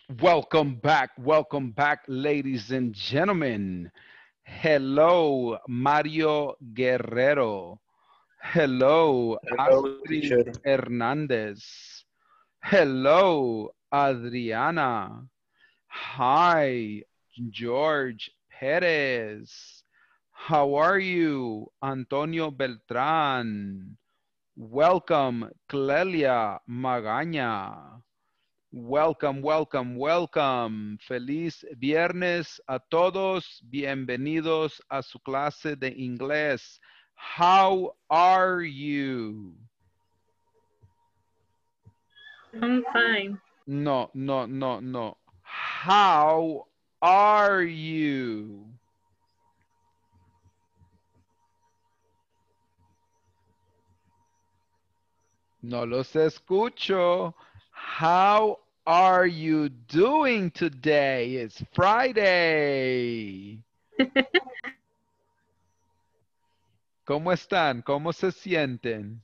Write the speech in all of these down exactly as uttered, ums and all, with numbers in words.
Welcome back, welcome back, ladies and gentlemen. Hello, Mario Guerrero. Hello, Hello, Astrid teacher. Hernandez. Hello, Adriana. Hi, George Perez. How are you, Antonio Beltran? Welcome, Clelia Magaña. Welcome, welcome, welcome. Feliz viernes a todos. Bienvenidos a su clase de inglés. How are you? I'm fine. No, no, no, no. How are you? No los escucho. How are you doing today? It's Friday. ¿Cómo están? ¿Cómo se sienten?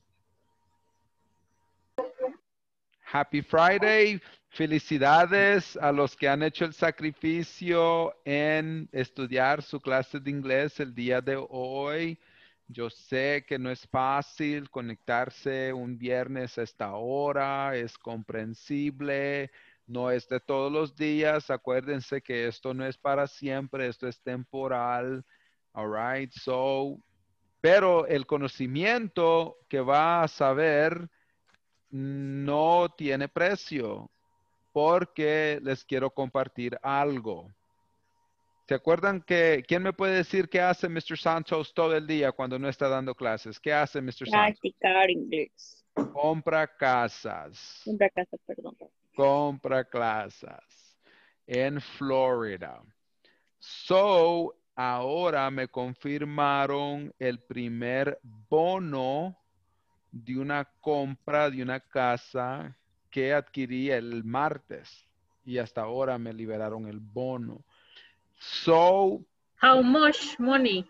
Happy Friday. Felicidades a los que han hecho el sacrificio en estudiar su clase de inglés el día de hoy. Yo sé que no es fácil conectarse un viernes a esta hora, es comprensible, no es de todos los días. Acuérdense que esto no es para siempre, esto es temporal. All right, so, pero el conocimiento que va a saber no tiene precio porque les quiero compartir algo. ¿Se acuerdan que, quién me puede decir qué hace mister Santos todo el día cuando no está dando clases? ¿Qué hace mister Santos? Practicar inglés. Compra casas. Compra casa, perdón. Compra casas en Florida. So, ahora me confirmaron el primer bono de una compra de una casa que adquirí el martes y hasta ahora me liberaron el bono. So, How much money?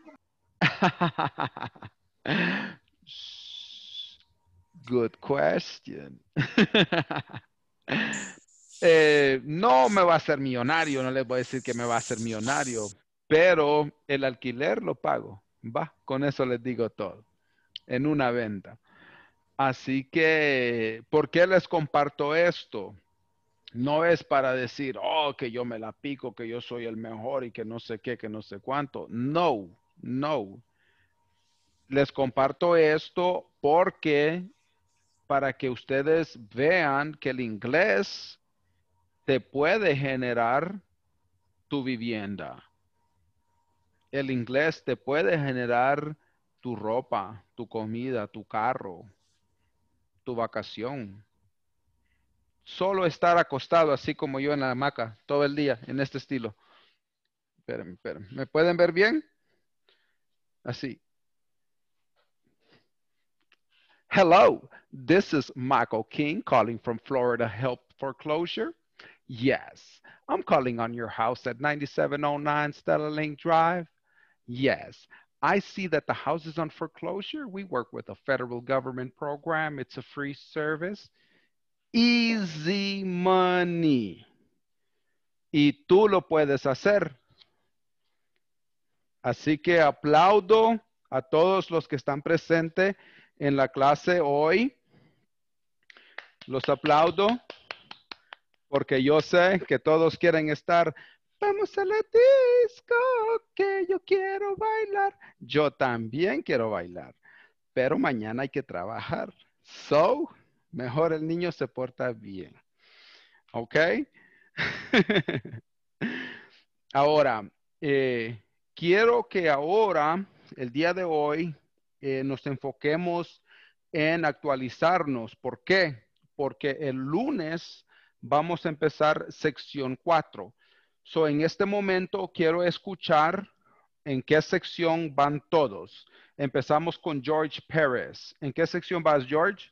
good question. eh, no me va a hacer millonario, no les voy a decir que me va a hacer millonario, pero el alquiler lo pago. Va, con eso les digo todo. En una venta. Así que, ¿por qué les comparto esto? No es para decir, oh, que yo me la pico, que yo soy el mejor y que no sé qué, que no sé cuánto. No, no. Les comparto esto porque para que ustedes vean que el inglés te puede generar tu vivienda. El inglés te puede generar tu ropa, tu comida, tu carro, tu vacación. Solo estar acostado así como yo en la hamaca todo el día en este estilo. Espérenme, espérenme. ¿Me pueden ver bien? Así. Hello, this is Michael King calling from Florida Help Foreclosure. Yes, I'm calling on your house at ninety-seven oh nine Stella Link Drive. Yes, I see that the house is on foreclosure. We work with a federal government program. It's a free service. Easy money. Y tú lo puedes hacer. Así que aplaudo a todos los que están presentes en la clase hoy. Los aplaudo porque yo sé que todos quieren estar. Vamos a la disco, que yo quiero bailar. Yo también quiero bailar, pero mañana hay que trabajar. So, mejor el niño se porta bien. ¿Ok? Ahora, eh, quiero que ahora, el día de hoy, eh, nos enfoquemos en actualizarnos. ¿Por qué? Porque el lunes vamos a empezar sección cuatro. So, en este momento quiero escuchar en qué sección van todos. Empezamos con George Pérez. ¿En qué sección vas, George?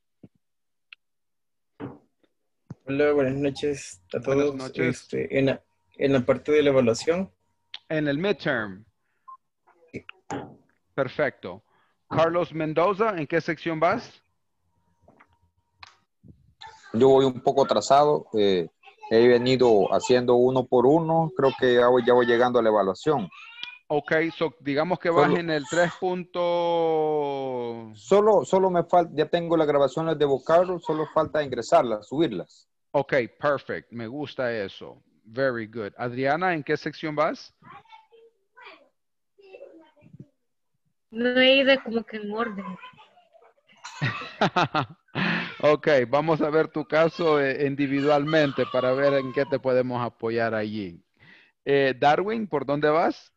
Hola, buenas noches a Buenas todos. noches. Este, en, la, en la parte de la evaluación. En el midterm. Perfecto. Carlos Mendoza, ¿en qué sección vas? Yo voy un poco atrasado. Eh, he venido haciendo uno por uno, creo que ya voy, ya voy llegando a la evaluación. Ok, so digamos que vas Solo, en el tres. solo, solo me falta, ya tengo las grabaciones de vocablo, solo falta ingresarlas, subirlas. Ok, perfect. Me gusta eso. Very good. Adriana, ¿en qué sección vas? No he ido como que en orden. Ok, vamos a ver tu caso eh, individualmente para ver en qué te podemos apoyar allí. Eh, Darwin, ¿por dónde vas?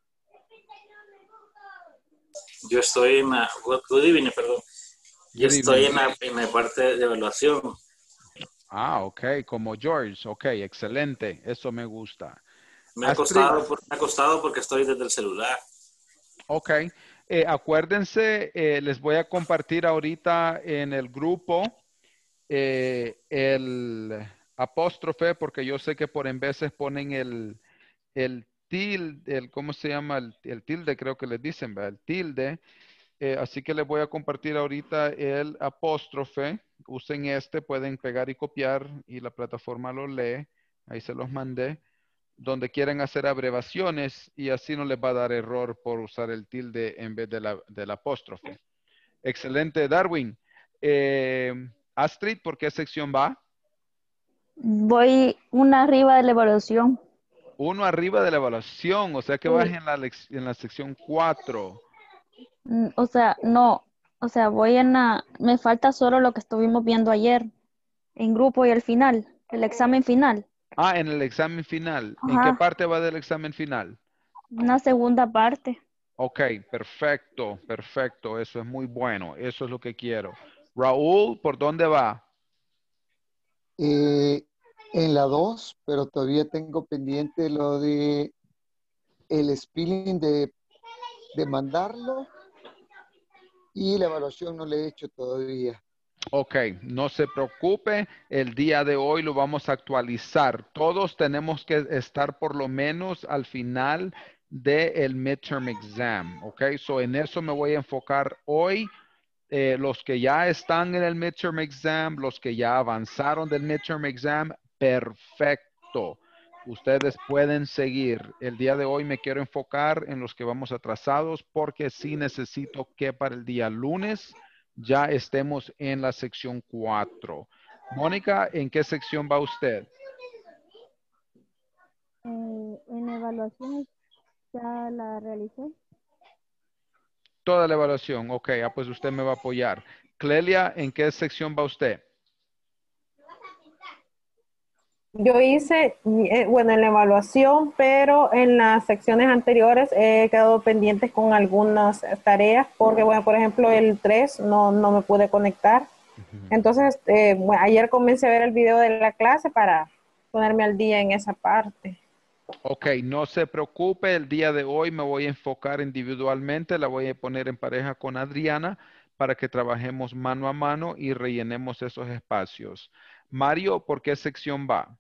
Yo estoy en la, good, good evening, perdón. Yo Good estoy evening. en la, en la parte de evaluación. Ah, ok, como George. Ok, excelente. Eso me gusta. Me ha Astrid, costado, por- me ha costado porque estoy desde el celular. ok. Eh, acuérdense, eh, les voy a compartir ahorita en el grupo eh, el apóstrofe, porque yo sé que por en veces ponen el, el tilde, el, ¿cómo se llama? El, el tilde, creo que les dicen, ¿verdad? El tilde. Eh, así que les voy a compartir ahorita el apóstrofe. Usen este, pueden pegar y copiar y la plataforma lo lee. Ahí se los mandé. Donde quieren hacer abreviaciones y así no les va a dar error por usar el tilde en vez de la, del apóstrofe. Excelente, Darwin. Eh, Astrid, ¿por qué sección va? Voy una arriba de la evaluación. Uno arriba de la evaluación, o sea que vas Sí. en la, lec- en la sección cuatro. Mm, O sea, no. O sea, voy en la... Me falta solo lo que estuvimos viendo ayer en grupo y el final, el examen final. Ah, en el examen final. ¿En qué Ajá, parte va del examen final? una segunda parte. Ok, perfecto, perfecto. Eso es muy bueno. Eso es lo que quiero. Raúl, ¿por dónde va? Eh, en la dos, pero todavía tengo pendiente lo de el spelling de, de mandarlo y la evaluación no le he hecho todavía. Ok, no se preocupe. El día de hoy lo vamos a actualizar. Todos tenemos que estar por lo menos al final del midterm exam. Ok, so en eso me voy a enfocar hoy. Eh, los que ya están en el midterm exam, los que ya avanzaron del midterm exam, perfecto. Ustedes pueden seguir. El día de hoy me quiero enfocar en los que vamos atrasados porque sí necesito que para el día lunes ya estemos en la sección cuatro. Mónica, ¿en qué sección va usted? Eh, en evaluación ya la realicé. Toda la evaluación. Ok, ah, pues usted me va a apoyar. Clelia, ¿en qué sección va usted? Yo hice, eh, bueno, en la evaluación, pero en las secciones anteriores he quedado pendientes con algunas tareas, porque, bueno, por ejemplo, el tres no, no me pude conectar. Entonces, eh, bueno, ayer comencé a ver el video de la clase para ponerme al día en esa parte. Ok, no se preocupe, el día de hoy me voy a enfocar individualmente, la voy a poner en pareja con Adriana para que trabajemos mano a mano y rellenemos esos espacios. Mario, ¿por qué sección va?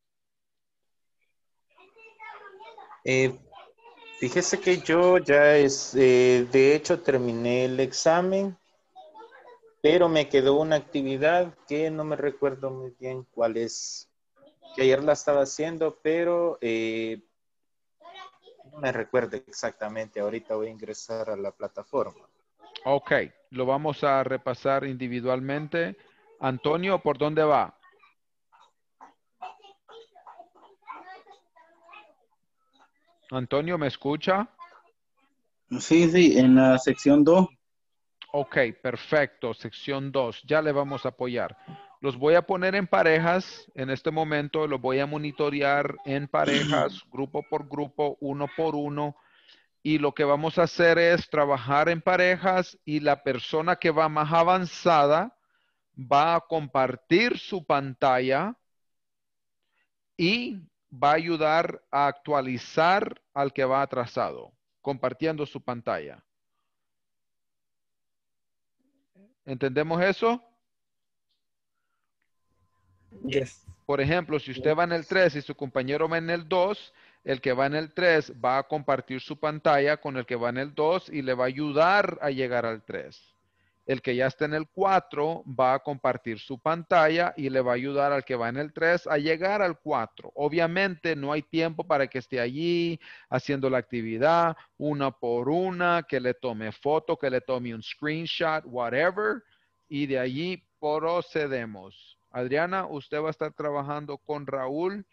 Eh, fíjese que yo ya es, eh, de hecho terminé el examen, pero me quedó una actividad que no me recuerdo muy bien cuál es, que ayer la estaba haciendo, pero eh, no me recuerdo exactamente. Ahorita voy a ingresar a la plataforma. Ok, lo vamos a repasar individualmente. Antonio, ¿por dónde va? Antonio, ¿me escucha? Sí, sí, en la sección dos. Ok, perfecto. Sección dos. Ya le vamos a apoyar. Los voy a poner en parejas en este momento. Los voy a monitorear en parejas, grupo por grupo, uno por uno. Y lo que vamos a hacer es trabajar en parejas y la persona que va más avanzada va a compartir su pantalla y va a ayudar a actualizar al que va atrasado, compartiendo su pantalla. ¿Entendemos eso? Yes. Por ejemplo, si usted va en el tres y su compañero va en el dos, el que va en el tres va a compartir su pantalla con el que va en el dos y le va a ayudar a llegar al tres. El que ya está en el cuatro va a compartir su pantalla y le va a ayudar al que va en el tres a llegar al cuatro. Obviamente no hay tiempo para que esté allí haciendo la actividad una por una, que le tome foto, que le tome un screenshot, whatever. Y de allí procedemos. Adriana, usted va a estar trabajando con Raúl.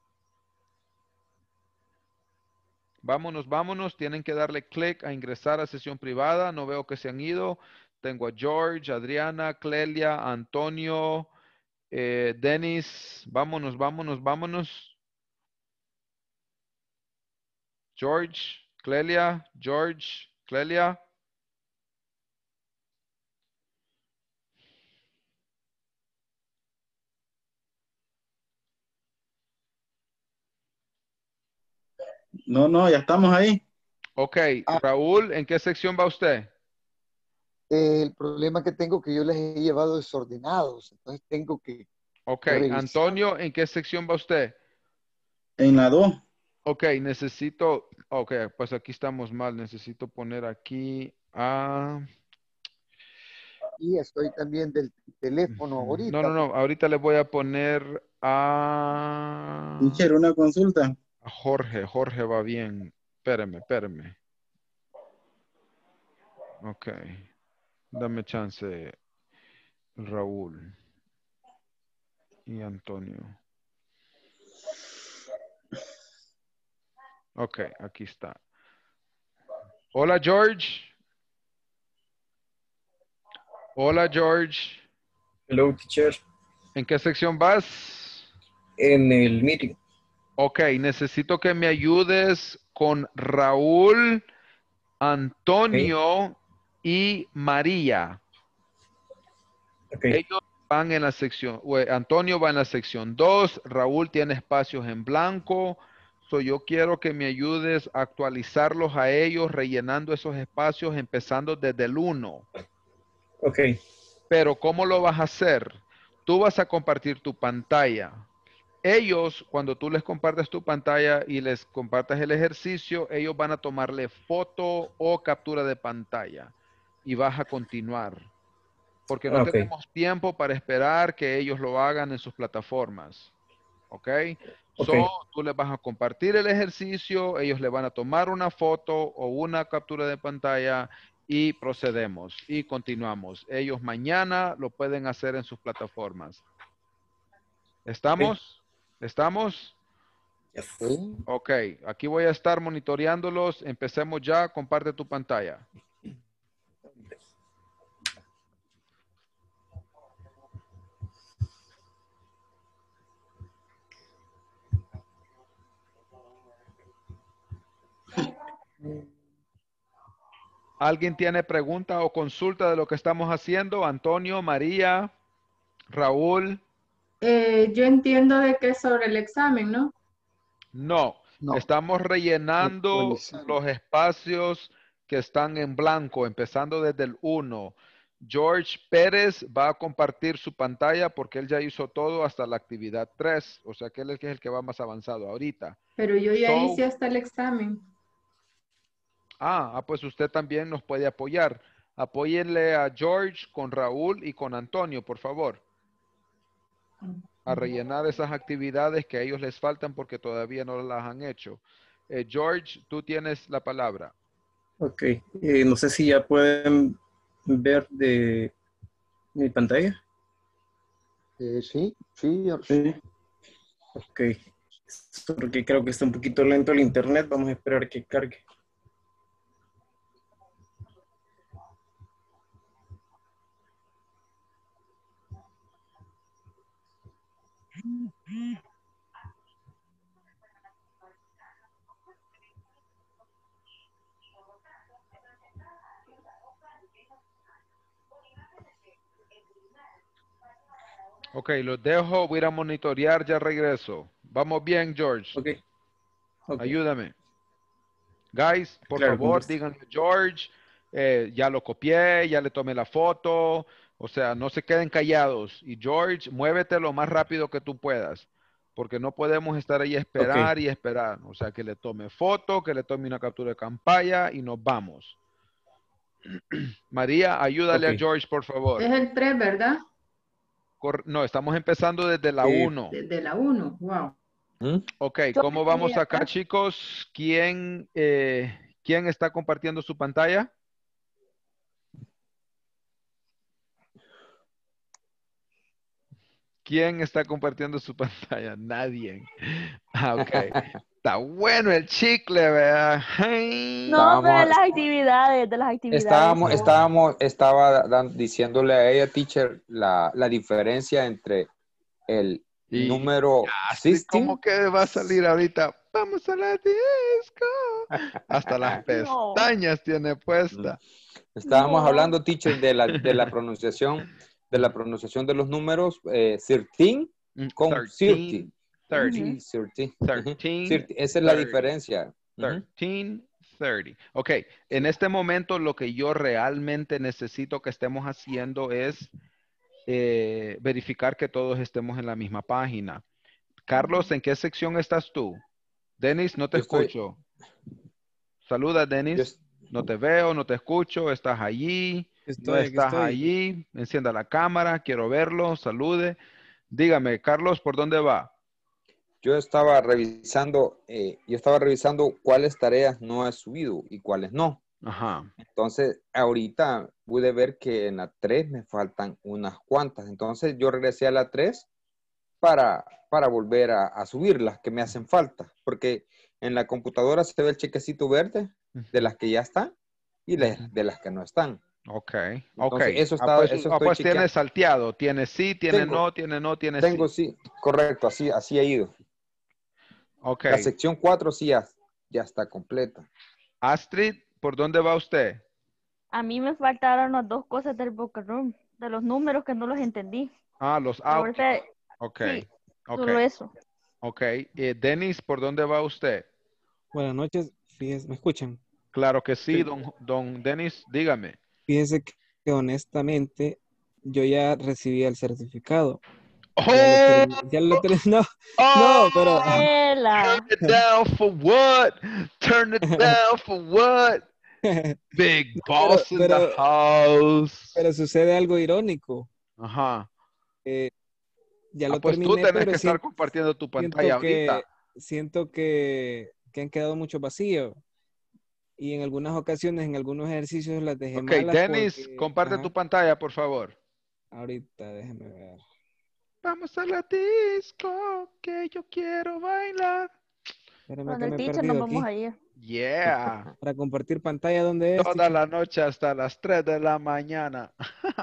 Vámonos, vámonos. Tienen que darle clic a ingresar a sesión privada. No veo que se han ido. Tengo a George, Adriana, Clelia, Antonio, eh, Dennis. Vámonos, vámonos, vámonos. George, Clelia, George, Clelia. No, no, ya estamos ahí. Ok, Raúl, ¿en qué sección va usted? Eh, el problema que tengo es que yo les he llevado desordenados, entonces tengo que Ok, revisar. Antonio, ¿en qué sección va usted? En la dos. Ok, necesito, ok, pues aquí estamos mal. Necesito poner aquí a... Y estoy también del teléfono No, ahorita. no, no. Ahorita le voy a poner a... Teacher, una consulta. a Jorge. Jorge va bien. Espérame, espérame. Ok. Dame chance, Raúl y Antonio. Ok, aquí está. Hola, George. Hola, George. Hello, teacher. ¿En qué sección vas? En el meeting. Ok, necesito que me ayudes con Raúl, Antonio y María. Okay. Ellos van en la sección, o, eh, Antonio va en la sección dos, Raúl tiene espacios en blanco. So, yo quiero que me ayudes a actualizarlos a ellos, rellenando esos espacios, empezando desde el uno. Ok. Pero ¿cómo lo vas a hacer? Tú vas a compartir tu pantalla. Ellos, cuando tú les compartes tu pantalla y les compartas el ejercicio, ellos van a tomarle foto o captura de pantalla y vas a continuar. Porque no Ah, ok. tenemos tiempo para esperar que ellos lo hagan en sus plataformas. ¿Ok? Ok. So, tú les vas a compartir el ejercicio, ellos le van a tomar una foto o una captura de pantalla y procedemos y continuamos. Ellos mañana lo pueden hacer en sus plataformas. ¿Estamos? ¿Estamos? Yes. Ok, aquí voy a estar monitoreándolos. Empecemos ya. Comparte tu pantalla. ¿Alguien tiene pregunta o consulta de lo que estamos haciendo? Antonio, María, Raúl. Eh, yo entiendo de que es sobre el examen, ¿no? No, No, estamos rellenando actualizando. los espacios que están en blanco, empezando desde el uno. George Pérez va a compartir su pantalla porque él ya hizo todo hasta la actividad tres. O sea que él es el que va más avanzado ahorita. Pero yo ya So, hice hasta el examen. Ah, ah, pues usted también nos puede apoyar. Apóyenle a George con Raúl y con Antonio, por favor, a rellenar esas actividades que a ellos les faltan porque todavía no las han hecho. Eh, George, tú tienes la palabra. Ok. Eh, no sé si ya pueden ver de mi pantalla. Eh, sí, sí, Sí. Ok. Porque creo que está un poquito lento el internet. Vamos a esperar que cargue. Ok, los dejo, voy a ir a monitorear, ya regreso. Vamos bien, George. Ok. Ok. Ayúdame. Guys, por Claro, con favor, gusto. díganle a George, eh, ya lo copié, ya le tomé la foto, o sea, no se queden callados. Y George, muévete lo más rápido que tú puedas, porque no podemos estar ahí a Ok. esperar y esperar. O sea, que le tome foto, que le tome una captura de pantalla y nos vamos. María, ayúdale Ok. a George, por favor. Es el tres, ¿verdad? Cor- no, estamos empezando desde la Sí. uno. De la uno. Wow. ¿Mm? Ok, Yo ¿cómo vamos quería- acá, chicos? ¿Quién, eh, ¿quién está compartiendo su pantalla? ¿Quién está compartiendo su pantalla? Nadie. Ah, ok. Está bueno el chicle, ¿verdad? Ay. No, pero de Estábamos, las actividades, de las actividades. estábamos, no. estábamos, estaba dan- diciéndole a ella, teacher, la, la diferencia entre el Y número así dieciséis. como que va a salir ahorita. Vamos a la disco. Hasta las No. pestañas tiene puesta. Estábamos No. hablando, teacher, de la, de la pronunciación, de la pronunciación de los números eh, trece Mm, con thirteen, treinta. thirty, Sí, treinta. Ujú. thirteen, Thirty. Esa es la thirty. diferencia. Ujú. thirteen, thirty. Ok, en este momento lo que yo realmente necesito que estemos haciendo es eh, verificar que todos estemos en la misma página. Carlos, ¿en qué sección estás tú? Denis, no te Yo estoy- escucho. Saluda, Yo Denis. es- No te veo, no te escucho. ¿Estás allí? No Estoy, aquí estás estoy. allí. Encienda la cámara. Quiero verlo. Salude. Dígame, Carlos, ¿por dónde va? Yo estaba revisando, eh, yo estaba revisando cuáles tareas no he subido y cuáles no. Ajá. Entonces, ahorita pude ver que en la tres me faltan unas cuantas. Entonces, yo regresé a la tres para, para volver a, a subir las que me hacen falta. Porque en la computadora se ve el chequecito verde de las que ya están y de, de las que no están. Ok, ok. Entonces, eso Ah, está, pues, eso ah, estoy pues tiene chequeando. salteado. Tiene sí, tiene Tengo, no, tiene no, tiene tengo sí. sí, correcto, así, así ha ido. Ok. La sección cuatro sí ya, ya está completa. Astrid, ¿por dónde va usted? A mí me faltaron las dos cosas del Boca Room, de los números que no los entendí. Ah, los Pero audios. ahorita, Ok, sí, ok, solo eso. ok. Eh, Denis, ¿por dónde va usted? Buenas noches. Fíjense, ¿me escuchan? Claro que sí, don, don Denis, dígame. Fíjense que, que honestamente yo ya recibí el certificado. Ya lo ¡Oh! terminé. Ya lo terminé. No, ¡Oh! no, pero Ela. Turn it down for what? Turn it down for what? Big No, pero, boss in the pero, house. pero sucede algo irónico. Ajá. Eh, ya Ah, lo pues tú terminé, tenés pero que estar siento, compartiendo tu pantalla siento que ahorita. siento que, que han quedado muchos vacíos. Y en algunas ocasiones, en algunos ejercicios las dejé Ok, malas Denis, porque... comparte Ajá, tu pantalla, por favor. ahorita déjeme ver. Vamos a la disco, que yo quiero bailar. Espérame Con que el me he teacher nos perdido vamos aquí. a ir. Yeah. Para compartir pantalla, ¿dónde es, Toda teacher? la noche hasta las tres de la mañana.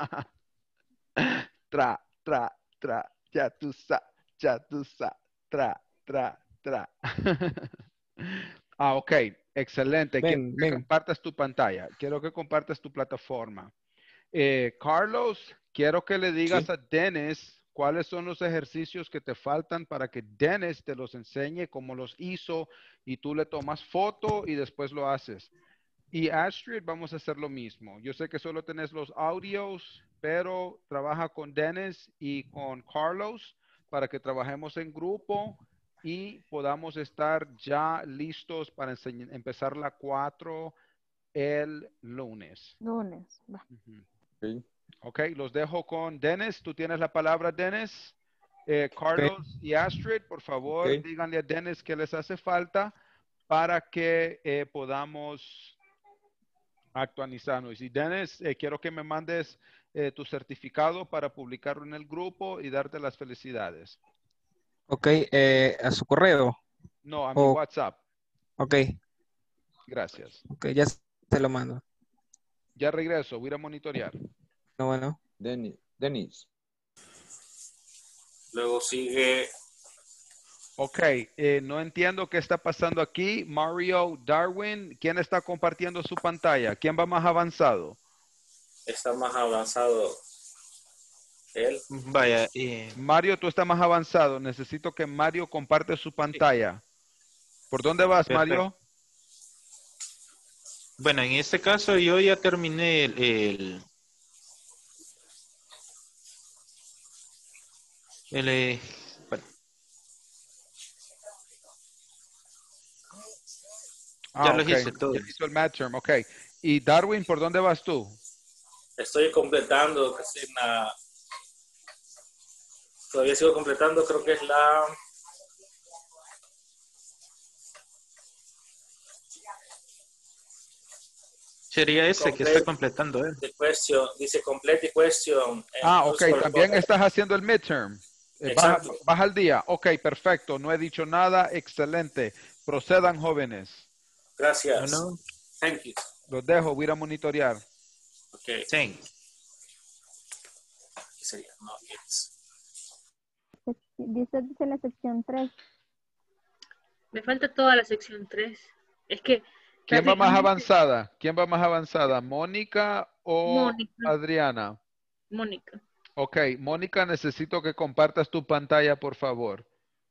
Tra, tra, tra, ya tú sa, ya tú sa, tra, tra, tra. Ah, ok, excelente. Quiero Ven, que ven. compartas tu pantalla. Quiero que compartas tu plataforma. Eh, Carlos, quiero que le digas Sí. a Dennis cuáles son los ejercicios que te faltan para que Dennis te los enseñe cómo los hizo y tú le tomas foto y después lo haces. Y Astrid, vamos a hacer lo mismo. Yo sé que solo tenés los audios, pero trabaja con Dennis y con Carlos para que trabajemos en grupo y podamos estar ya listos para enseñ- empezar la cuatro el lunes. Lunes. Va. Ujú. Sí. Ok, los dejo con Dennis. Tú tienes la palabra, Dennis. Eh, Carlos y Astrid, por favor, Ok. díganle a Dennis qué les hace falta para que eh, podamos actualizarnos. Y Dennis, eh, quiero que me mandes eh, tu certificado para publicarlo en el grupo y darte las felicidades. Ok, eh, a su correo. No, a mi O- WhatsApp. ok, Gracias. ok, ya se lo mando. Ya regreso, voy a ir a monitorear. No, bueno. Denis. Denis. Luego sigue Ok, eh, no entiendo qué está pasando aquí. Mario Darwin, ¿quién está compartiendo su pantalla? ¿Quién va más avanzado? está más avanzado él. Vaya, eh, Mario, tú estás más avanzado. Necesito que Mario comparte su pantalla. ¿Por dónde vas, perfecto. Mario? Bueno, en este caso yo ya terminé el, el, el, eh, bueno, Ah, Ya los ok. hice todos. Ya hizo el midterm, ok. Y Darwin, ¿por dónde vas tú? Estoy completando casi una... Todavía sigo completando, creo que es la... Sería ese que está Complete completando él. the question, dice complete question. Ah, and ok. also También report. estás haciendo el midterm. Eh, baja, Exacto. baja al día. Ok, perfecto. No he dicho nada. Excelente. Procedan, jóvenes. Gracias. No, no. Thank you. Los dejo. Voy a ir a monitorear. Okay. Thanks. ¿Qué sería? No, it's... Dice, dice la sección tres. Me falta toda la sección tres. Es que ¿Quién va más prácticamente avanzada? ¿Quién va más avanzada? ¿Mónica o Mónica, Adriana? Mónica. Ok, Mónica, necesito que compartas tu pantalla, por favor.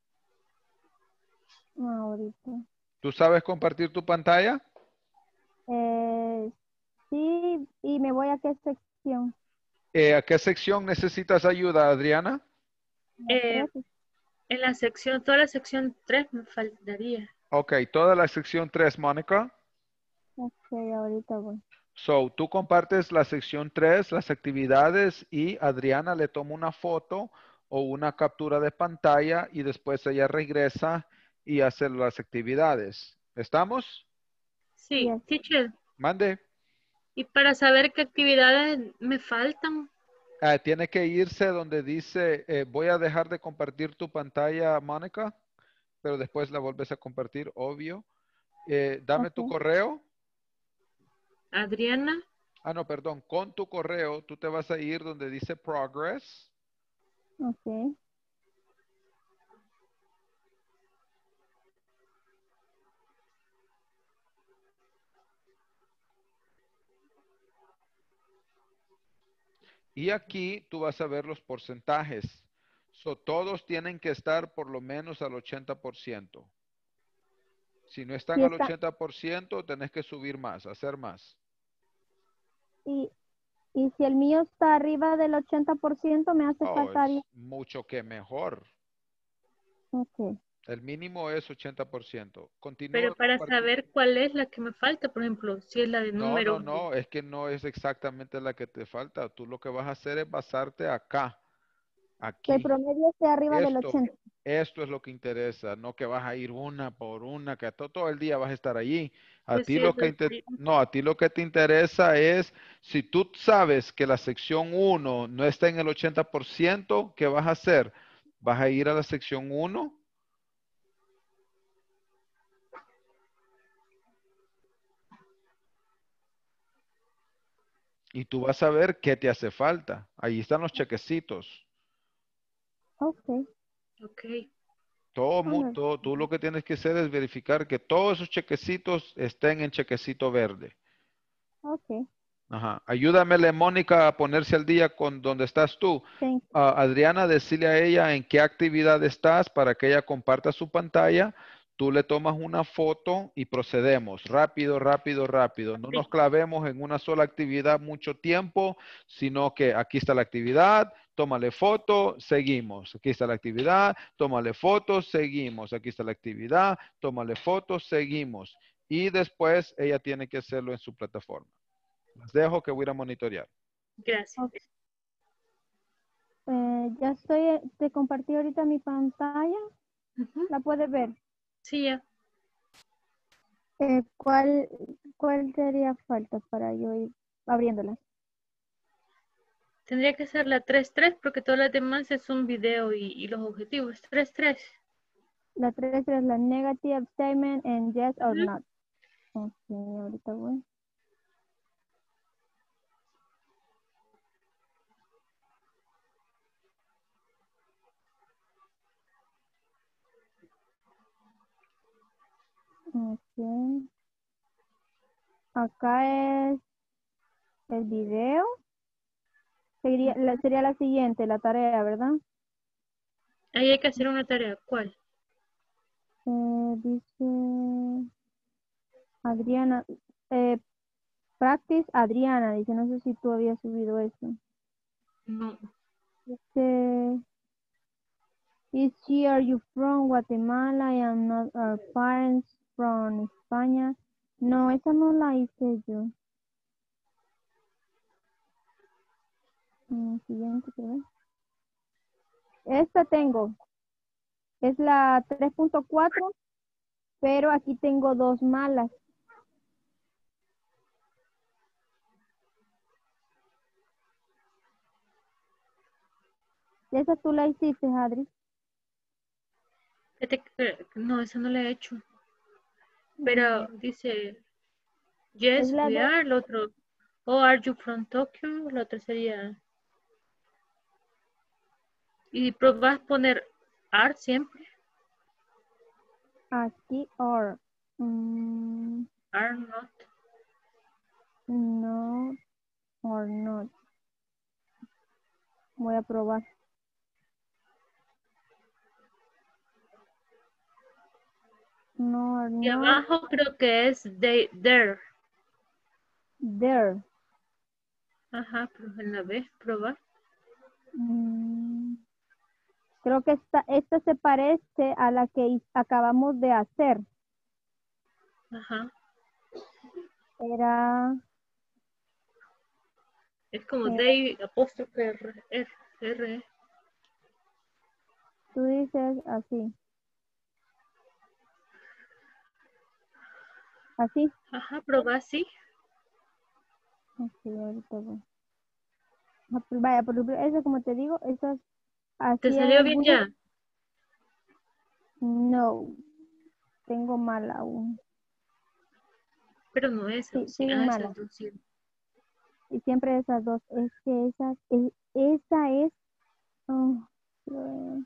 Ah, ahorita. ¿Tú sabes compartir tu pantalla? Eh, sí, y me voy a qué sección. Eh, ¿a qué sección necesitas ayuda, Adriana? Eh, en la sección, toda la sección tres me faltaría. Ok, toda la sección tres, Mónica. Ok, ahorita voy. So, tú compartes la sección tres, las actividades, y Adriana le toma una foto o una captura de pantalla y después ella regresa y hace las actividades. ¿Estamos? Sí, Yes. teacher. Mande. Y para saber qué actividades me faltan. Ah, tiene que irse donde dice, eh, voy a dejar de compartir tu pantalla, Mónica, pero después la vuelves a compartir, obvio. Eh, dame tu Ok. correo. Adriana. Ah, no, perdón. Con tu correo, tú te vas a ir donde dice Progress. Ok. Y aquí tú vas a ver los porcentajes. So, todos tienen que estar por lo menos al ochenta por ciento. Si no están Sí al está. ochenta por ciento, tenés que subir más, hacer más. Y, y si el mío está arriba del ochenta por ciento, me hace Oh, falta. es mucho que mejor. Ok. El mínimo es ochenta por ciento. Continúa Pero para compartiendo. saber cuál es la que me falta, por ejemplo, si es la de No, no, números. no, es que no es exactamente la que te falta. Tú lo que vas a hacer es basarte acá, Que el aquí. promedio esté arriba del Esto, ochenta. esto es lo que interesa, no que vas a ir una por una, que to- todo el día vas a estar allí. A Pues ti sí, lo eso que es inte- no, a ti lo que te interesa es, si tú sabes que la sección uno no está en el ochenta por ciento, ¿qué vas a hacer? Vas a ir a la sección uno. Y tú vas a ver qué te hace falta. Ahí están los chequecitos. Ok. Ok. Todo, mu- Alright. todo- tú lo que tienes que hacer es verificar que todos esos chequecitos estén en chequecito verde. Ok. Ajá. Ayúdamele, Mónica, a ponerse al día con donde estás tú. Thank you. Ah, Adriana, decirle a ella en qué actividad estás para que ella comparta su pantalla. Tú le tomas una foto y procedemos. Rápido, rápido, rápido. No nos clavemos en una sola actividad mucho tiempo, sino que aquí está la actividad, tómale foto, seguimos. Aquí está la actividad, tómale foto, seguimos. Aquí está la actividad, tómale foto, seguimos. Y después ella tiene que hacerlo en su plataforma. Las dejo que voy a ir a monitorear. Gracias. Ok. Eh, ya estoy, te compartí ahorita mi pantalla. Ujú. ¿La puedes ver? Sí, ya. Eh, ¿cuál, cuál te haría falta para yo ir abriéndola? Tendría que ser la tres tres porque todas las demás es un video y, y los objetivos. tres tres. La tres es la negative statement and yes or Ujú. not. Ok, ahorita voy. Ok. Acá es el video. Sería la, sería la siguiente, la tarea, ¿verdad? Ahí hay que hacer una tarea. ¿Cuál? Eh, dice Adriana. Eh, practice Adriana. Dice, no sé si tú habías subido eso. No. Dice, is she, are you from Guatemala? I am not, our parents from España. No, esa no la hice yo. Mm, siguiente, creo. Esta tengo. Es la tres punto cuatro, pero aquí tengo dos malas. Esa tú la hiciste, Adri. Fíjate que- No, eso no lo he hecho. Pero dice, yes, Es la we de are. El otro, oh, are you from Tokyo? El otro sería, y pro- vas a poner are siempre. aquí, or. Mm, Are not. no, or not. Voy a probar. No, or Y not. abajo creo que es they, there. There. Ajá, pero en la B, probar. Mm, creo que esta, esta se parece a la que hi- acabamos de hacer. Ajá. Era, Es como era- they, apóstrofe R, R, R. tú dices así. Así. Ajá, probar sí. Ok, ahorita voy. Ah, pues vaya, por ejemplo, esa como te digo, esas ¿Te así hay salió bien algunas. ya? No, tengo mal aún. Pero no esa, Sí, sí. siguen Ah, esas malas. dos sí. Y siempre esas dos. Es que esas, es- esa es. Oh, eh,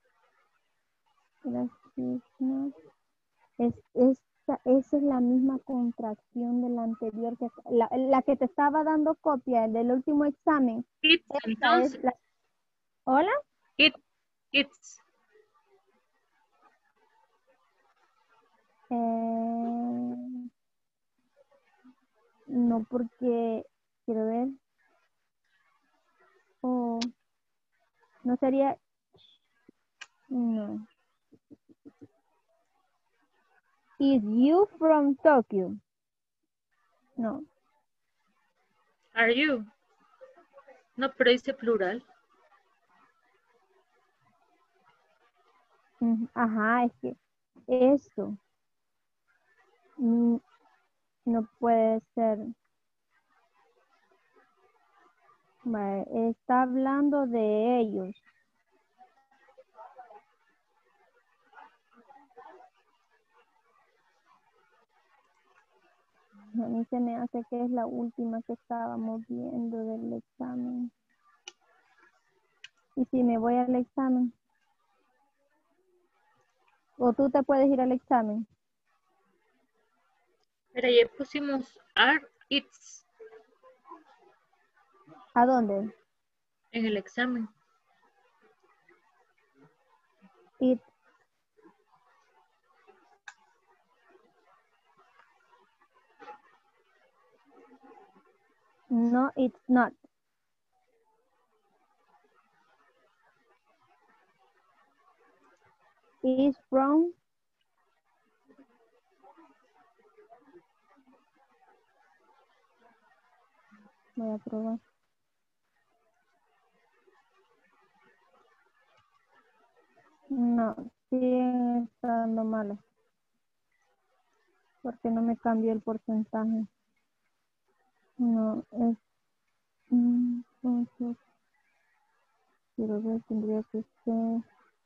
gracias, no. Es, esta, esa es la misma contracción de la anterior, que la, la que te estaba dando copia del último examen. It's, Esa entonces. es la. ¿Hola? It, it's. Eh, no, porque quiero ver. Oh, no sería. No. Is you from Tokyo? No. Are you? No, pero dice plural. Ujú, ajá, es que eso mm, no puede ser. Vale, está hablando de ellos. A mí se me hace que es la última que estábamos viendo del examen. Y si me voy al examen. O tú te puedes ir al examen. Pero ayer pusimos are, it's ¿A dónde? en el examen. It. No, it's not. Is from. Voy a probar. No, siguen estando malas. Porque no me cambió el porcentaje. No, es. mm, Entonces, quiero ver, tendría que ser.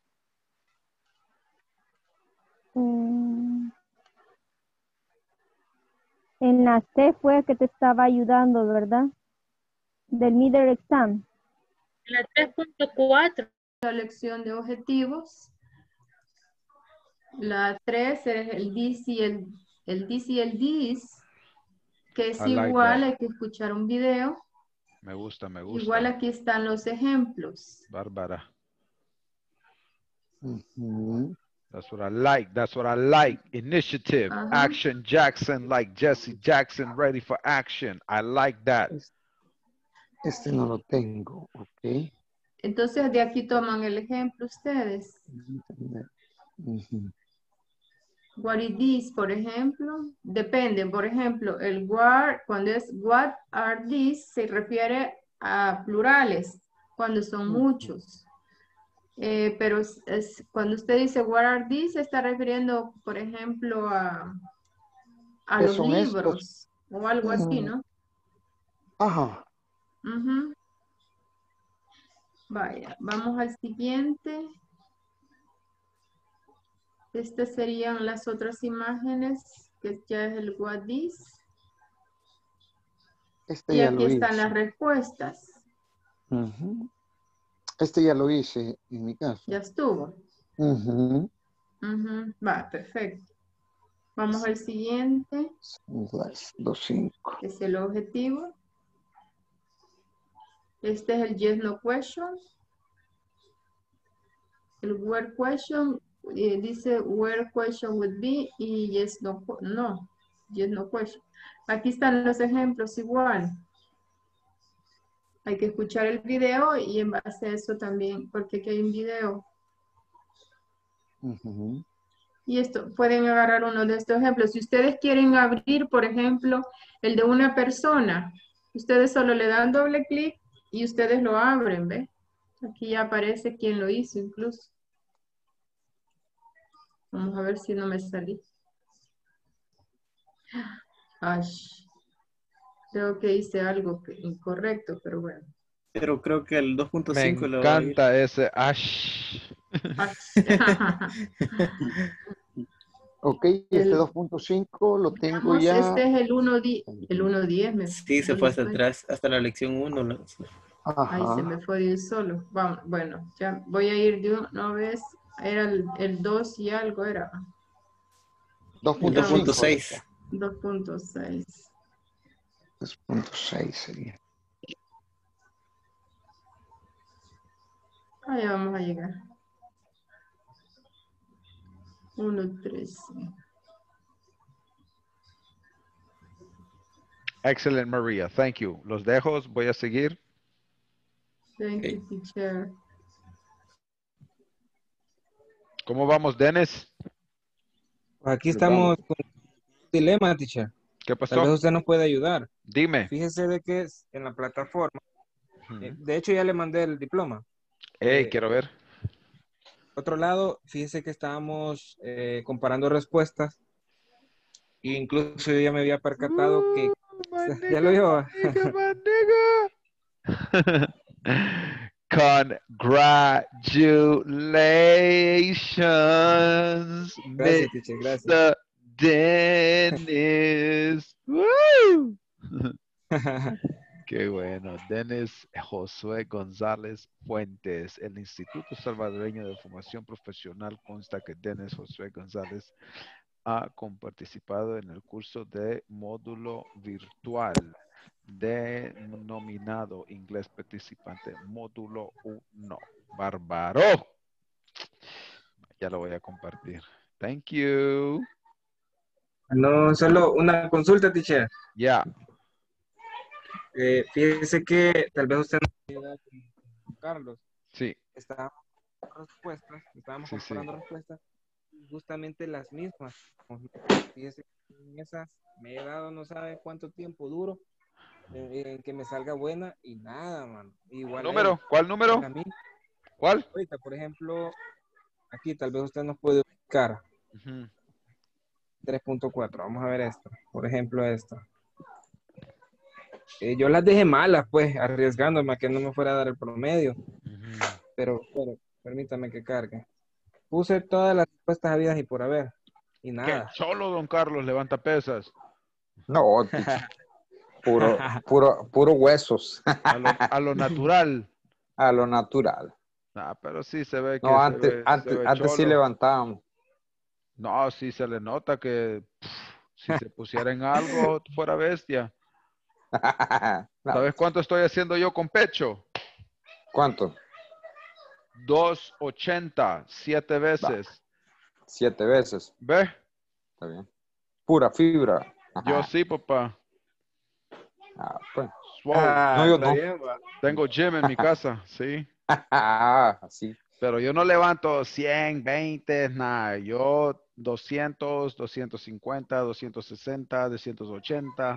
eh, en la C fue que te estaba ayudando, ¿verdad? Del middle exam. En la tres punto cuatro. La lección de objetivos. La tres es el this y el, el this y el this, que es I like igual, that. hay que escuchar un video. Me gusta, me gusta. Igual aquí están los ejemplos. Bárbara. Ujú. That's what I like. That's what I like. Initiative, Ajá. action, Jackson, like Jesse Jackson, ready for action. I like that. Este no lo tengo, ok. Entonces de aquí toman el ejemplo ustedes. Ujú. What is this, por ejemplo? Depende, por ejemplo, el what, cuando es what are these, se refiere a plurales, cuando son muchos. Eh, pero es, es- cuando usted dice what are these, se está refiriendo, por ejemplo, a, a ¿Qué los son estos? libros o algo así, Mm, ¿no? Ajá. Ujú. Vaya, vamos al siguiente. Estas serían las otras imágenes, que ya es el what is. Este Y ya aquí lo están las hice. respuestas. Ujú. Este ya lo hice en mi caso. Ya estuvo. Ujú. Ujú. Va, perfecto. Vamos al siguiente, Las dos, cinco. que es el objetivo. Este es el yes no question. El where question eh, dice where question would be y yes no que- no. Yes no question. Aquí están los ejemplos igual. Hay que escuchar el video y en base a eso también, porque aquí hay un video. Ujú. Y esto, pueden agarrar uno de estos ejemplos. Si ustedes quieren abrir, por ejemplo, el de una persona, ustedes solo le dan doble clic y ustedes lo abren, ¿ve? Aquí ya aparece quién lo hizo incluso. Vamos a ver si no me salí. Ay, creo que hice algo que- incorrecto, pero bueno. Pero creo que el dos punto Me cinco lo va a ir. encanta ese ash. Ok, este El- dos punto cinco lo tengo Vamos, ya. este es el uno diez. El uno diez me Sí, se ¿dónde fue hasta fue? atrás, hasta la lección uno. Ahí se Ajá. me fue de un solo. Vamos, bueno, ya voy a ir de una vez. Era el, el dos y algo, era dos El punto dos punto cinco. seis. dos punto seis. dos punto seis sería. Allá vamos a llegar. uno trece. Excellent, Maria. Thank you. Los dejo. Voy a seguir. Thank you, teacher. ¿Cómo vamos, Dennis? Aquí Nos estamos vamos. con un dilema, teacher. ¿Qué Tal pasó? vez usted nos puede ayudar. Dime. Fíjese de que es en la plataforma. Ujú. eh, de hecho, ya le mandé el diploma. Hey, Eh, quiero ver. Otro lado, fíjese que estábamos eh, comparando respuestas. E incluso yo ya me había percatado que... ya lo vio. Congratulations, Gracias, teacher, gracias. mister Dennis. Woo! Qué bueno. Dennis Josué González Fuentes. El Instituto Salvadoreño de Formación Profesional consta que Dennis Josué González ha participado en el curso de módulo virtual denominado Inglés Participante Módulo uno. ¡Bárbaro! Ya lo voy a compartir. Thank you. No, solo una consulta, teacher. Ya. Eh, fíjese que tal vez usted nos puede ayudar con Carlos. Sí. Estábamos comparando respuestas, estábamos Sí, sí. comparando respuestas, justamente las mismas. Fíjese que en esas me he dado no sabe cuánto tiempo duro en, en que me salga buena y nada, mano. Igual a ¿Número? él, ¿Cuál número? igual a mí. ¿Cuál? Ahorita, por ejemplo, aquí tal vez usted nos puede ubicar. Ujú. tres punto cuatro, vamos a ver esto. Por ejemplo, esto. Eh, yo las dejé malas, pues, arriesgándome a que no me fuera a dar el promedio. Pero, pero, permítame que cargue. Puse todas las respuestas habidas y por haber. Y ¿Qué? nada. Solo don Carlos levanta pesas. No, teacher. Puro, puro, puro huesos. A lo, a lo natural. A lo natural. Ah, pero sí se ve que No, se antes, ve, se antes, ve antes sí cholo. levantábamos. No, sí se le nota que pff, si se pusiera en algo fuera bestia. No. ¿Sabes cuánto estoy haciendo yo con pecho? ¿Cuánto? dos ochenta, siete veces. Siete veces. ¿Ves? Está bien. Pura fibra. Yo sí, papá. Ah, pues. Swole. Ah, No, yo está no. bien, va. Tengo gym en mi casa, sí. Ah, así. Pero yo no levanto cien, veinte, nada. Yo doscientos, doscientos cincuenta, doscientos sesenta, doscientos ochenta.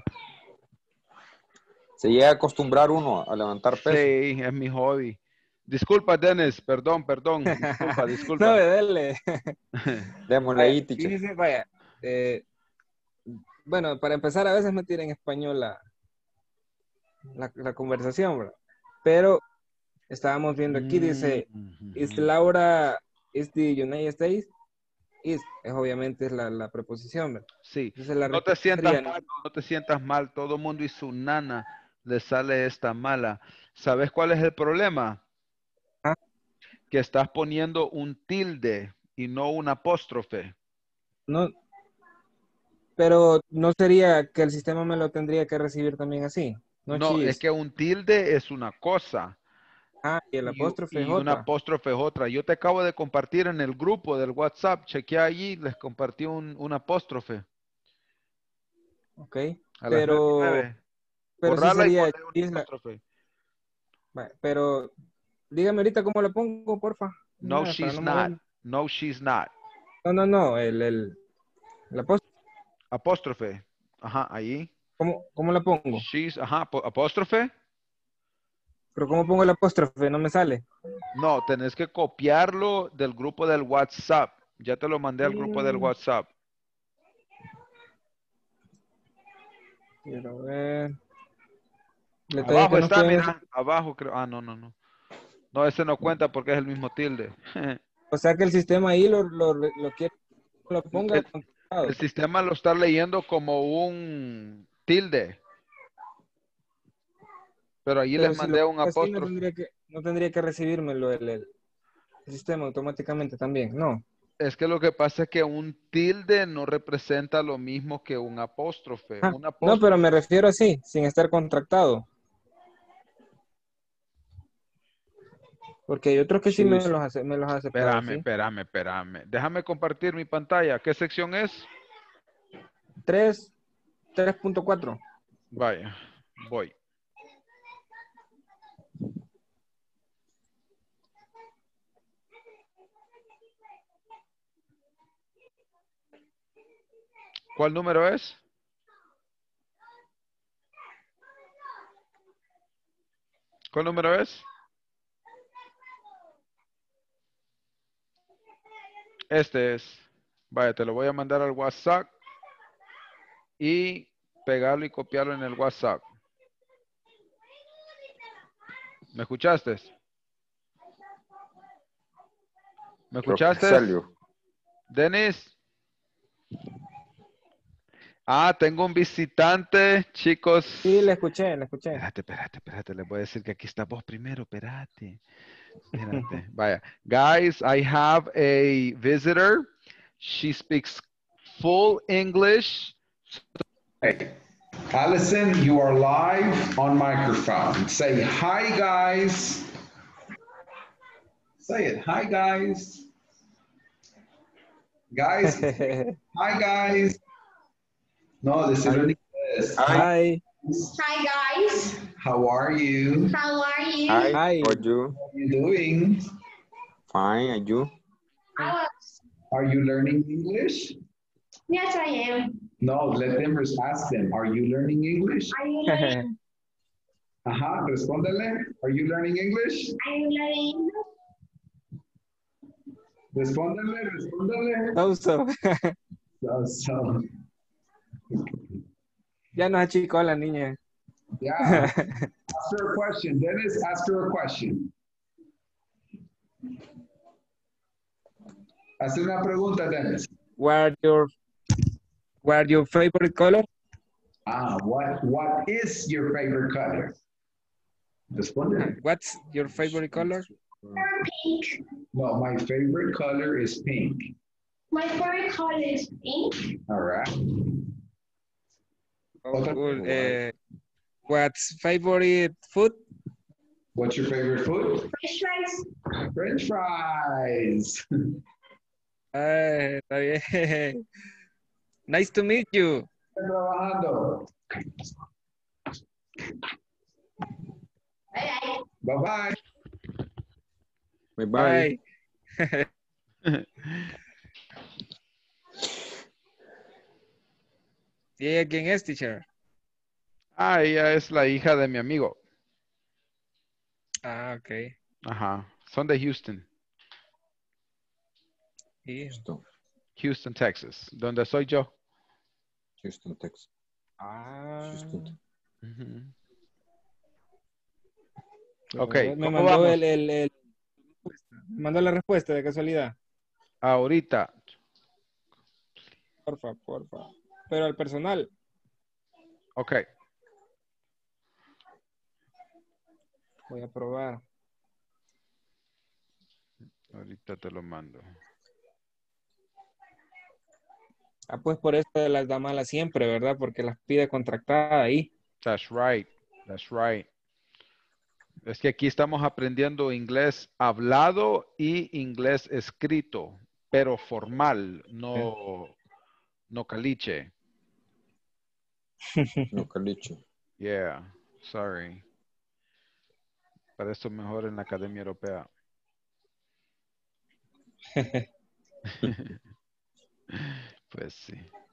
Se llega a acostumbrar uno a levantar peso. Sí, es mi hobby. Disculpa, Dennis, perdón, perdón. Disculpa, disculpa. No, dele. Démosle Vaya, ahí, teacher. fíjese, vaya. eh, bueno, para empezar, a veces me tira en español la, la, la conversación, ¿verdad? Pero estábamos viendo aquí, dice, is Laura, is the United States? Is, es obviamente es la, la preposición, ¿verdad? Sí. Entonces, la No te respuesta sientas sería, mal, no te sientas mal. Todo mundo y su nana le sale esta mala. ¿Sabes cuál es el problema? ¿Ah? Que estás poniendo un tilde y no un apóstrofe. No, pero no sería que el sistema me lo tendría que recibir también así. No, No, es cheese. que un tilde es una cosa. Ah, y el Y, apóstrofe es y una otra. apóstrofe es otra. Yo te acabo de compartir en el grupo del WhatsApp. Chequea allí, les compartí un, un apóstrofe. Ok, A las pero, nueve. pero sí Borrala y sería ponle un cheese la- apóstrofe. va, pero dígame ahorita cómo la pongo, porfa. No, Una vez, para she's no not. moverme. No, she's not. No, no, no, el, el, el apóstrofe. Apóstrofe. Ajá, ahí. ¿Cómo, cómo la pongo? She's, ajá, apo- apóstrofe. Pero ¿cómo pongo el apóstrofe? No me sale. No, tenés que copiarlo del grupo del WhatsApp. Ya te lo mandé al grupo del Mm, WhatsApp. quiero ver. El detalle es Abajo que no está, estoy en ese- mira. Abajo creo. Ah, no, no, no. No, ese no cuenta porque es el mismo tilde. O sea que el sistema ahí lo, lo, lo quiere que lo ponga El, contractado. el sistema lo está leyendo como un tilde. Pero ahí Pero les si lo mandé un pongo así no apóstrofe. tendría que, no tendría que recibírmelo el, el, el sistema automáticamente también, ¿no? Es que lo que pasa es que un tilde no representa lo mismo que un apóstrofe. Ah, Un no, apóstrofe. pero me refiero así, sin estar contractado. Porque hay otros que sí, me Sí. los hace, me los ha aceptado, Espérame, ¿sí? espérame, espérame. Déjame compartir mi pantalla. ¿Qué sección es? tres, tres punto cuatro. Vaya, voy. ¿Cuál número es? ¿Cuál número es? Este es. Vaya, te lo voy a mandar al WhatsApp y pegarlo y copiarlo en el WhatsApp. ¿Me escuchaste? ¿Me Creo que escuchaste? salió. Denis. Ah, tengo un visitante, chicos. Sí, le escuché, le escuché. Espérate, espérate, espérate. Les voy a decir que aquí está vos primero. Espérate. Espérate. Vaya. Guys, I have a visitor. She speaks full English. Hey, Allison, you are live on microphone. Say hi, guys. Say it. Hi, guys. Guys, hi, guys. No, this is really good. Hi. Hi guys. How are you? How are you? Hi, Hi. how are you? How are you doing? Fine, and you? I Are you learning English? Yes, I am. No, let them res- ask them. Are you learning English? Are you learning? Ajá, respóndele. Are you learning English? Are you learning? Respóndele, respóndele. No, so. So, so, Ya nos achicó la niña. yeah. Ask her a question. Dennis, ask her a question. Haz una pregunta, Dennis. What your, what your favorite color? Ah, what, what is your favorite color? Responde. What's your favorite color? Pink. No, my favorite color is pink. My favorite color is pink. All right. Oh, cool. Uh, what's favorite food? What's your favorite food? French fries. French fries. Ah, está bien. Nice to meet you. Estoy trabajando. Bye bye. Bye bye. Bye. ¿Y ella quién es, teacher? Ah, ella es la hija de mi amigo. Ah, ok. Ajá. Son de Houston. Houston. Houston, Texas. Donde soy yo. Houston, Texas. Ah. Houston. Ujú. Pero Ok, me ¿cómo mandó vamos? el, el, el- me mandó la respuesta de casualidad. Ahorita. Porfa, porfa. Pero al personal. Ok. Voy a probar. Ahorita te lo mando. Ah, pues por eso las da malas siempre, ¿verdad? Porque las pide contractada ahí. That's right. That's right. Es que aquí estamos aprendiendo inglés hablado y inglés escrito, pero formal, no, no caliche. No, caliche. Yeah, sorry. Para eso mejor en la Academia Europea. Pues sí.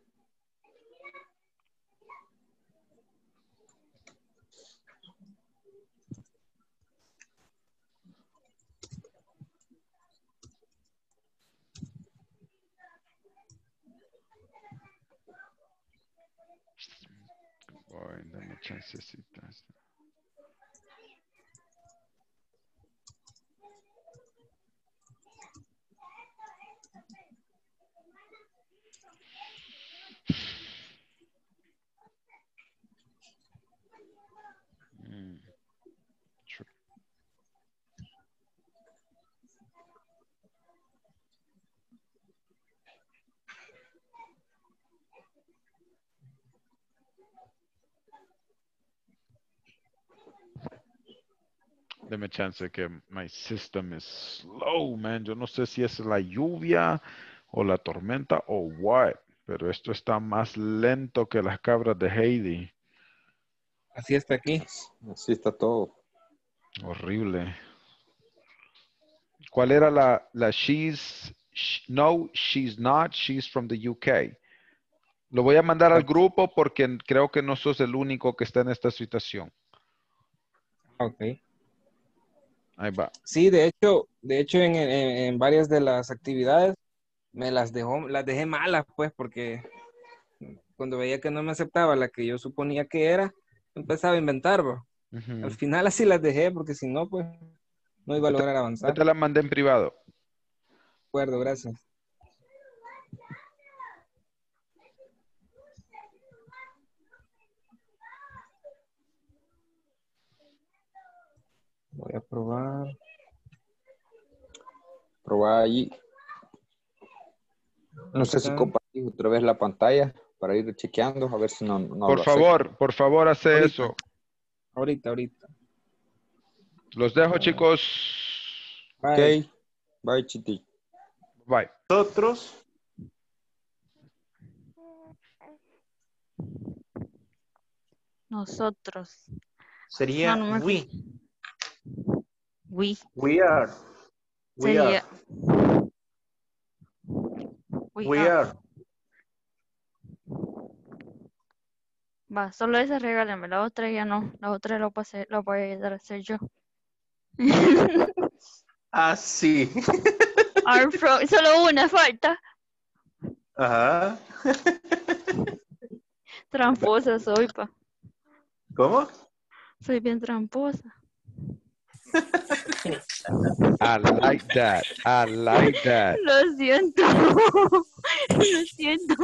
Boy, dame chancecitas. Mm. Sure. Deme chance que my system is slow, man. Yo no sé si es la lluvia o la tormenta o what, pero esto está más lento que las cabras de Heidi. Así está aquí. Así está todo. Horrible. ¿Cuál era la, la she's? sh- no, she's not. She's from the U K. Lo voy a mandar al grupo porque creo que no sos el único que está en esta situación. Ok. Ahí va. Sí, de hecho, de hecho en, en- en varias de las actividades me las dejó, las dejé malas, pues, porque cuando veía que no me aceptaba la que yo suponía que era, empezaba a inventar, bro. Ujú. Al final así las dejé, porque si no, pues, no iba a Yo te- lograr yo avanzar. te la mandé en privado. De acuerdo, gracias. Voy a probar. Probar allí. No sé si Ahorita. compartís otra vez la pantalla para ir chequeando a ver si no, no Por lo favor, por favor, hace Ahorita. eso. Ahorita, ahorita. Los dejo, Ah, chicos. bye. Ok. Bye, Chiti. Bye. Nosotros, Nosotros. sería No, no me- we. We. We are. We Sería. are. We We are. are. Va, solo esa regálame, la otra ya no. La otra lo pasé, lo voy a ayudar a hacer yo. Ah, sí. Are from, solo una falta. Ajá. Tramposa soy, pa. ¿Cómo? Soy bien tramposa. I like that. I like that. Lo siento. Lo siento.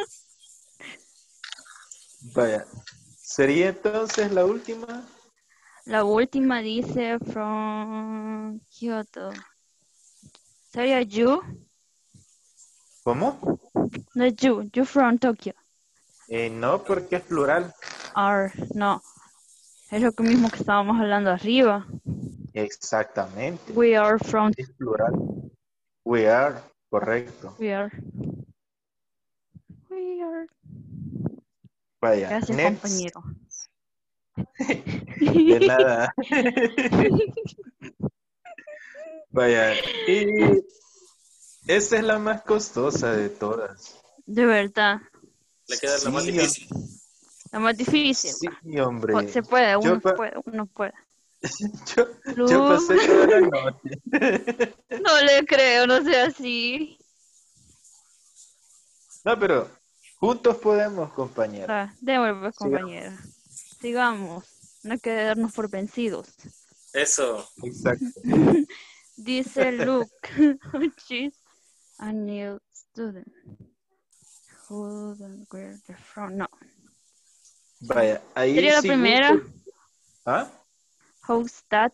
Vaya. ¿Sería entonces la última? La última dice from Kyoto. ¿Sería you? ¿Cómo? No es you, you from Tokyo. Eh, no, porque es plural. Are, no. Es lo que mismo que estábamos hablando arriba. Exactamente. We are from, Es plural. We are. Correcto. we are. We are. Vaya. Gracias, Next. compañero. De nada. Vaya, y esta es la más costosa de todas. De verdad. Le queda la más Sí, difícil. La más difícil. Sí, va. hombre. Se puede, Yo uno pa- puede, uno puede. Yo, Lu- yo pasé toda la noche. No le creo, no sea así. No, pero juntos podemos, compañero. Ah, démosle, pues, Sigamos. compañera. Sigamos. No hay que darnos por vencidos. Eso. Exacto. Dice Luke, which is a new student. Who don't wear the front? No. Vaya, ahí Sería la sí primera. gusto- ¿Ah? How's that?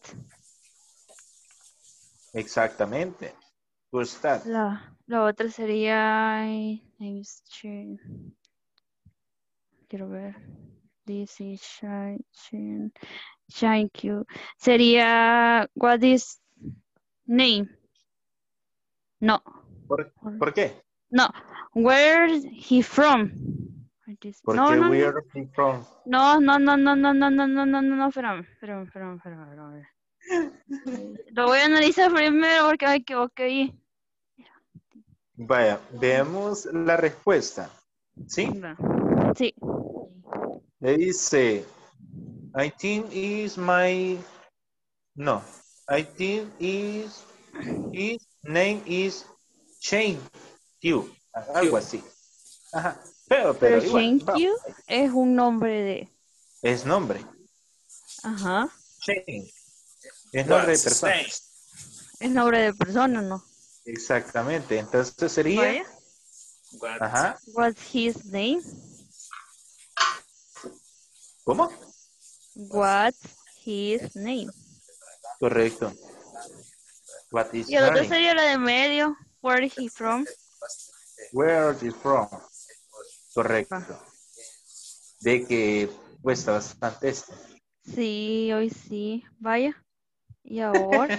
Exactamente. Gustad. La, la otra sería name's change. Quiero ver. This is shine, shine, shine Q. Sería what is name? No. ¿Por, ¿por qué? No. Where he from? Porque No, no, we no. are from. No, no, no, no, no, no, no, no, no, no, no, espérame, espérame, espérame, espérame, espérame. Lo voy a analizar primero porque me equivoqué ahí. Vaya, veamos la respuesta. ¿Sí? Sí. Le dice, I think is my... No. I think is... His name is Shane Q. Algo así. Ajá. Pero, pero, Pero igual. Shane vamos. Q es un nombre de... Es nombre. Ajá. Shane. Es nombre de What's his persona. name? Es nombre de persona, ¿no? Exactamente. Entonces sería... Vaya. What? Ajá. What's his name? ¿Cómo? What's his name? Correcto. What is Y el otro her name? sería la de medio. Where is he from? Where is from? Correcto. De que cuesta bastante esto. Sí, hoy sí. Vaya. Y ahora.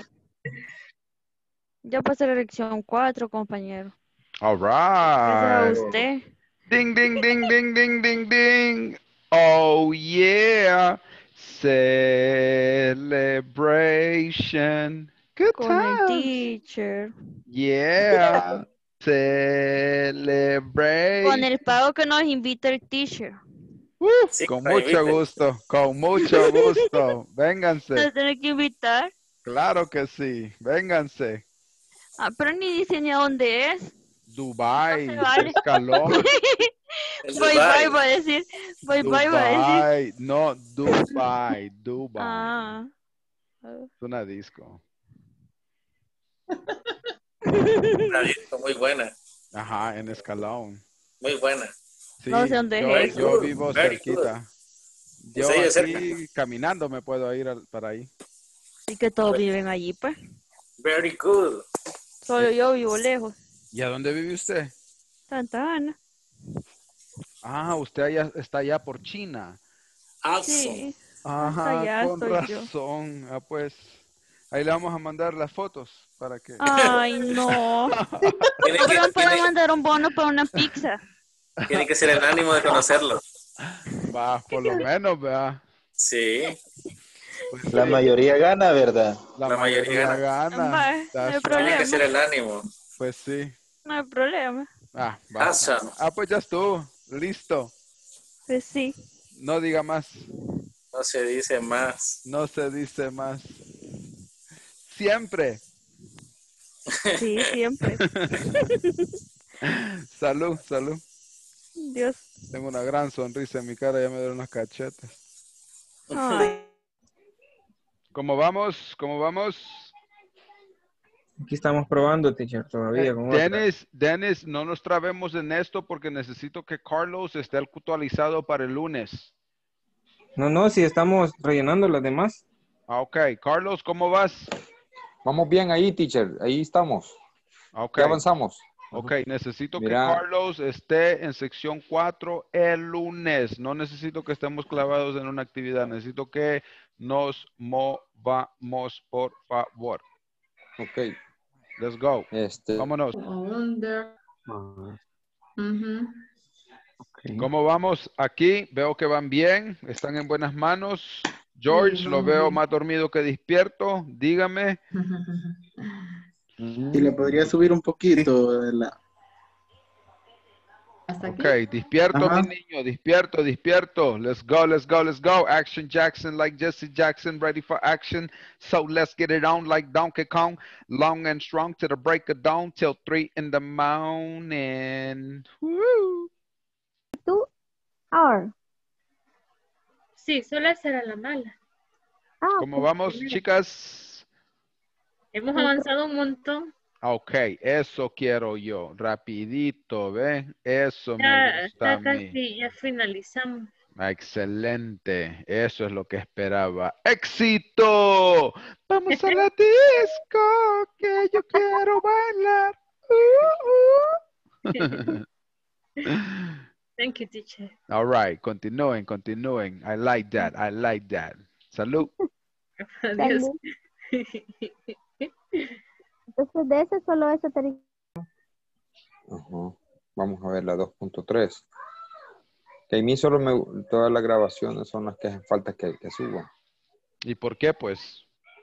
Ya pasé la lección cuatro, compañero. All Gracias a right. usted. Ding, ding, ding, ding, ding, ding, ding. Oh, yeah. Celebration. Good Con el times. teacher. Yeah. Celebrate. Con el pago que nos invita el teacher. Uf, Sí, con para mucho inviten. gusto, con mucho gusto. Vénganse. Nos tiene que invitar. Claro que sí. Vénganse. Ah, pero ni dice ni a dónde es. Dubai, No se vale. escalón. En Bye Dubai. bye va a decir. Bye bye va a decir. Dubai, no, Dubai, Dubai. Ah. Es una disco. Una disco muy buena. Ajá, en escalón. Muy buena. Sí, No sé dónde yo, es. yo vivo Very cerquita. Yo Sí, de aquí caminando me puedo ir al- para ahí. Y que todos viven allí, pues. Very good. Solo yo vivo lejos. ¿Y a dónde vive usted? Santa Ana. Ah, usted allá, está allá por China. Awesome. Sí. Ajá, allá con estoy yo. razón. Ah, pues, ahí le vamos a mandar las fotos para que... Ay, no. Tiene Pero me que, puede tiene, mandar un bono para una pizza. tiene que ser el ánimo de conocerlo. Va, por lo menos, vea. Sí. Pues La sí, mayoría gana, ¿verdad? la, la mayoría mayoría gana. Va, no hay That's right. problema. Tiene que ser el ánimo. Pues sí. No hay problema. Ah, va. Awesome. Ah, pues ya estuvo. Listo. Pues sí. No diga más. No se dice más. No se dice más. Siempre. Sí, siempre. Salud, salud. Dios. Tengo una gran sonrisa en mi cara, ya me duelen los cachetes. Ay. ¿Cómo vamos? ¿Cómo vamos? Aquí estamos probando, teacher, todavía. Eh, con otra. Dennis, Dennis, no nos trabemos en esto porque necesito que Carlos esté actualizado para el lunes. No, no, si estamos rellenando las demás. Ah, ok. Carlos, ¿cómo vas? Vamos bien ahí, teacher. Ahí estamos. Ah, ok. Ya avanzamos. Ok, necesito Mira. que Carlos esté en sección cuatro el lunes. No necesito que estemos clavados en una actividad. Necesito que nos movamos, por favor. Ok. Let's go. Este. Vámonos. Under. Ujú. ¿Cómo vamos aquí? Veo que van bien. Están en buenas manos. George, Sí, lo vamos veo bien. más dormido que despierto. Dígame. Y le podría subir un poquito de la... ¿Hasta Ok, aquí? despierto, mi Ajá. niño. Despierto, despierto. Let's go, let's go, let's go. Action Jackson like Jesse Jackson, ready for action. So let's get it on like Donkey Kong. Long and strong to the break of dawn till three in the morning. Woo. Two hour. Sí, solo esa era la mala. Ah, ¿Cómo ok. vamos, Primero. chicas? Hemos Otro. avanzado un montón. Ok, eso quiero yo. Rapidito, ¿ve? Eso me Ya gusta a está mí. casi, ya finalizamos. Excelente. Eso es lo que esperaba. ¡Éxito! Vamos a la disco, que yo quiero bailar. Uh, uh. Thank you, teacher. All right, continúen, continúen. I like that, I like that. Salud. Adiós. Salud. Entonces de ese solo ese te Ajá. Vamos a ver la dos punto tres. Que a mí solo me... Todas las grabaciones son las que hacen falta que, que suban. ¿Y por qué, pues?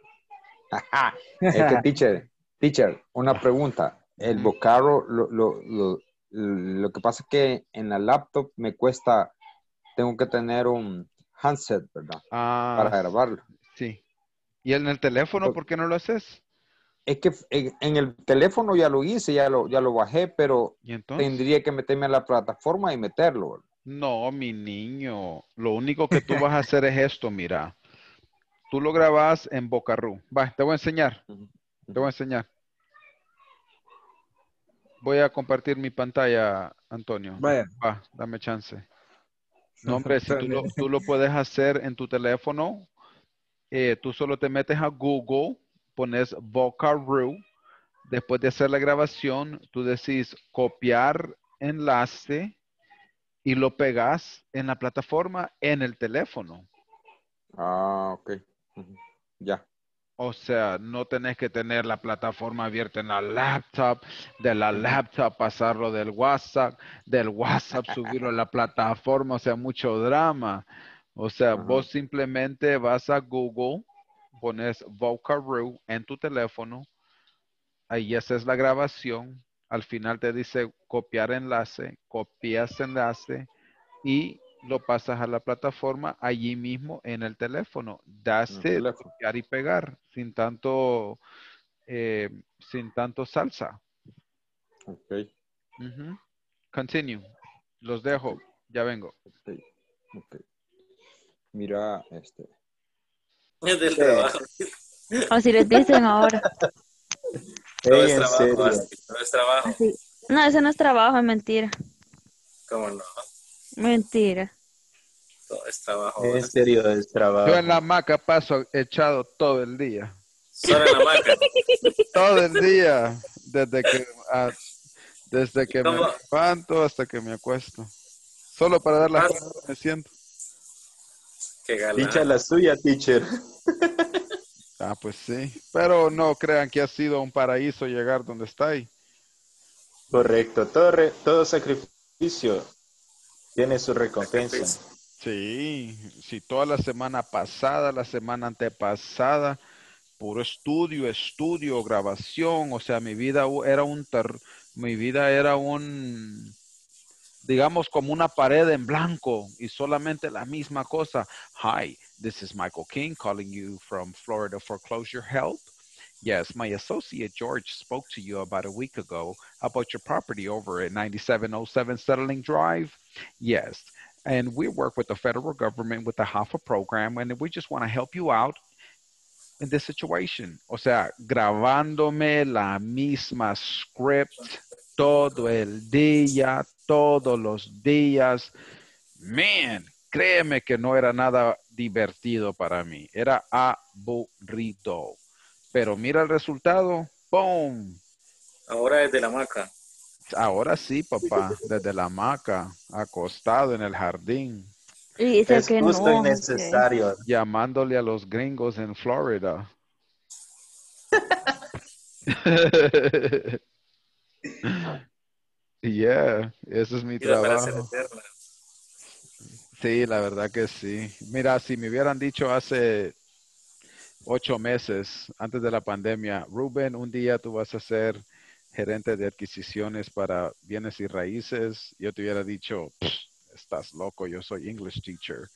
Es que, teacher, teacher, una pregunta. El Ujú. vocablo, lo, lo, lo, lo que pasa es que en la laptop me cuesta, tengo que tener un handset, ¿verdad? Ah, Para grabarlo. sí. ¿Y en el teléfono por qué no lo haces? Es que en, en el teléfono ya lo hice, ya lo, ya lo bajé, pero ¿Y entonces? tendría que meterme a la plataforma y meterlo, ¿verdad? No, mi niño. Lo único que tú vas a hacer es esto, mira. Tú lo grabas en Bocarru. Va, te voy a enseñar. Te voy a enseñar. Voy a compartir mi pantalla, Antonio. Vaya. Va, dame chance. No, hombre, si tú lo, tú lo puedes hacer en tu teléfono, eh, tú solo te metes a Google, pones Vocaroo. Después de hacer la grabación, tú decís copiar enlace y lo pegas en la plataforma en el teléfono. Ah, ok. Ujú. Ya. O sea, no tenés que tener la plataforma abierta en la laptop, de la laptop pasarlo del WhatsApp, del WhatsApp subirlo a la plataforma, o sea, mucho drama. O sea, Ajá. vos simplemente vas a Google, pones Vocaroo en tu teléfono, ahí haces la grabación, al final te dice copiar enlace, copias enlace y lo pasas a la plataforma allí mismo en el teléfono. That's En el it, teléfono. copiar y pegar, sin tanto, eh, sin tanto salsa. Ok. Ujú. Continue. Los dejo. Ya vengo. Ok. Ok. Mira, este. Es del Sí. trabajo. O si les dicen ahora. Todo Ey, es en trabajo, serio. Asti, todo es trabajo. Así. No, eso no es trabajo, es mentira. ¿Cómo no? Mentira. Todo es trabajo. En Asti. serio, es Yo en la trabajo. hamaca paso echado todo el día. Solo en la maca. Todo el día. Desde que, ah, desde que me ¿Cómo? levanto hasta que me acuesto. Solo para dar las Ah, cosas me siento. qué Dicha galán. la suya, teacher. Ah, pues sí. Pero no crean que ha sido un paraíso llegar donde está ahí. Correcto. Todo, re- todo sacrificio tiene su recompensa. Sacrificio. Sí, sí, toda la semana pasada, la semana antepasada, puro estudio, estudio, grabación, o sea, mi vida u- era un, ter- mi vida era un, digamos, como una pared en blanco y solamente la misma cosa. Hi, this is Michael King calling you from Florida Foreclosure Help. Yes, my associate George spoke to you about a week ago about your property over at ninety-seven oh seven Settling Drive. Yes, and we work with the federal government with the H A F A program, and we just want to help you out in this situation. O sea, grabándome la misma script todo el día, todos los días. Man, créeme que no era nada divertido para mí. Era aburrido. Pero mira el resultado. ¡Boom! Ahora es de la maca. Ahora sí, papá. Desde la hamaca, acostado en el jardín. Y dice Es que justo y no. que- necesario. Llamándole a los gringos en Florida. Yeah, ese es mi Vida para ser trabajo. eterna. Sí, la verdad que sí. Mira, si me hubieran dicho hace ocho meses antes de la pandemia, Rubén, un día tú vas a ser gerente de adquisiciones para bienes y raíces, yo te hubiera dicho, estás loco, yo soy English teacher.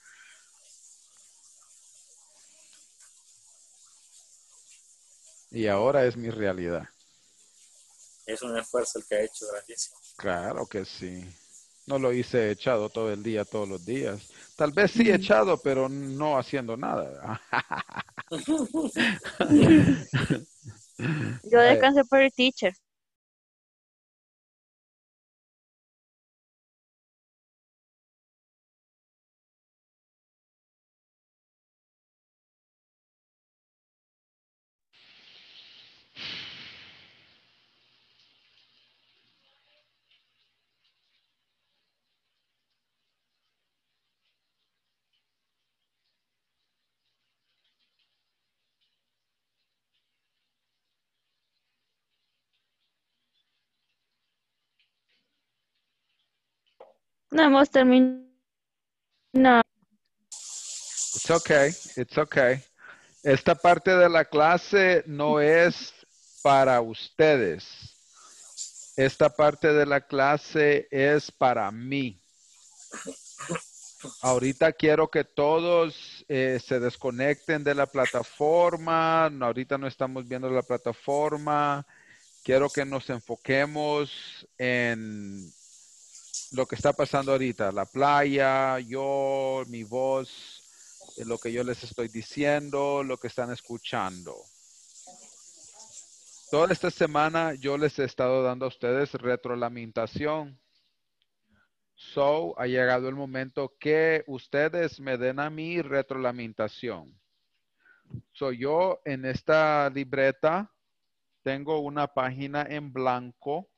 Y ahora es mi realidad. Es un esfuerzo el que ha hecho grandísimo. Claro que sí. No lo hice echado todo el día, todos los días. Tal vez sí echado, pero no haciendo nada. Yo Ay, descansé por el teacher. No hemos terminado. It's okay, it's okay. Esta parte de la clase no es para ustedes. Esta parte de la clase es para mí. Ahorita quiero que todos eh, se desconecten de la plataforma. Ahorita no estamos viendo la plataforma. Quiero que nos enfoquemos en lo que está pasando ahorita. La playa, yo, mi voz, eh, lo que yo les estoy diciendo, lo que están escuchando. Toda esta semana yo les he estado dando a ustedes retroalimentación. So, ha llegado el momento que ustedes me den a mí retroalimentación. So, yo en esta libreta tengo una página en blanco.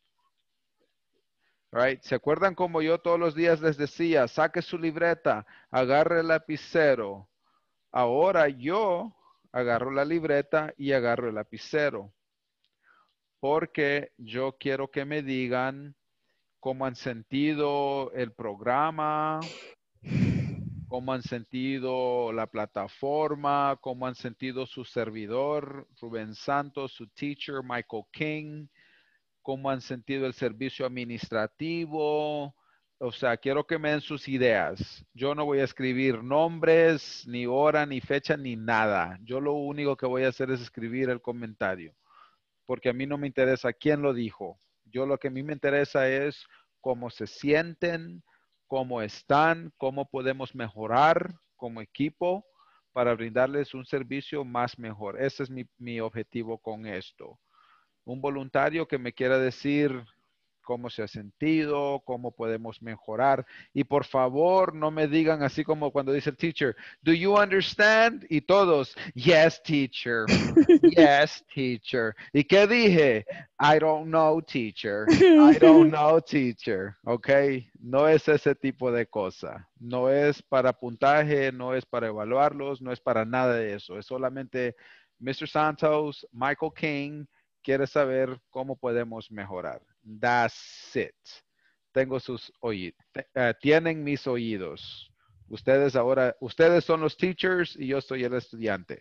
Right? ¿Se acuerdan como yo todos los días les decía, saque su libreta, agarre el lapicero? Ahora yo agarro la libreta y agarro el lapicero. Porque yo quiero que me digan cómo han sentido el programa, cómo han sentido la plataforma, cómo han sentido su servidor, Rubén Santos, su teacher, Michael King, cómo han sentido el servicio administrativo. O sea, quiero que me den sus ideas. Yo no voy a escribir nombres, ni hora, ni fecha, ni nada. Yo lo único que voy a hacer es escribir el comentario. Porque a mí no me interesa quién lo dijo. Yo lo que a mí me interesa es cómo se sienten, cómo están, cómo podemos mejorar como equipo para brindarles un servicio más mejor. Ese es mi, mi objetivo con esto. Un voluntario que me quiera decir cómo se ha sentido, cómo podemos mejorar. Y por favor, no me digan así como cuando dice el teacher, do you understand? Y todos, yes, teacher. Yes, teacher. ¿Y qué dije? I don't know, teacher. I don't know, teacher. ¿Ok? No es ese tipo de cosa. No es para puntaje, no es para evaluarlos, no es para nada de eso. Es solamente mister Santos, Michael King, quiere saber cómo podemos mejorar. That's it. Tengo sus oídos. Uh, tienen mis oídos. Ustedes ahora, ustedes son los teachers y yo soy el estudiante.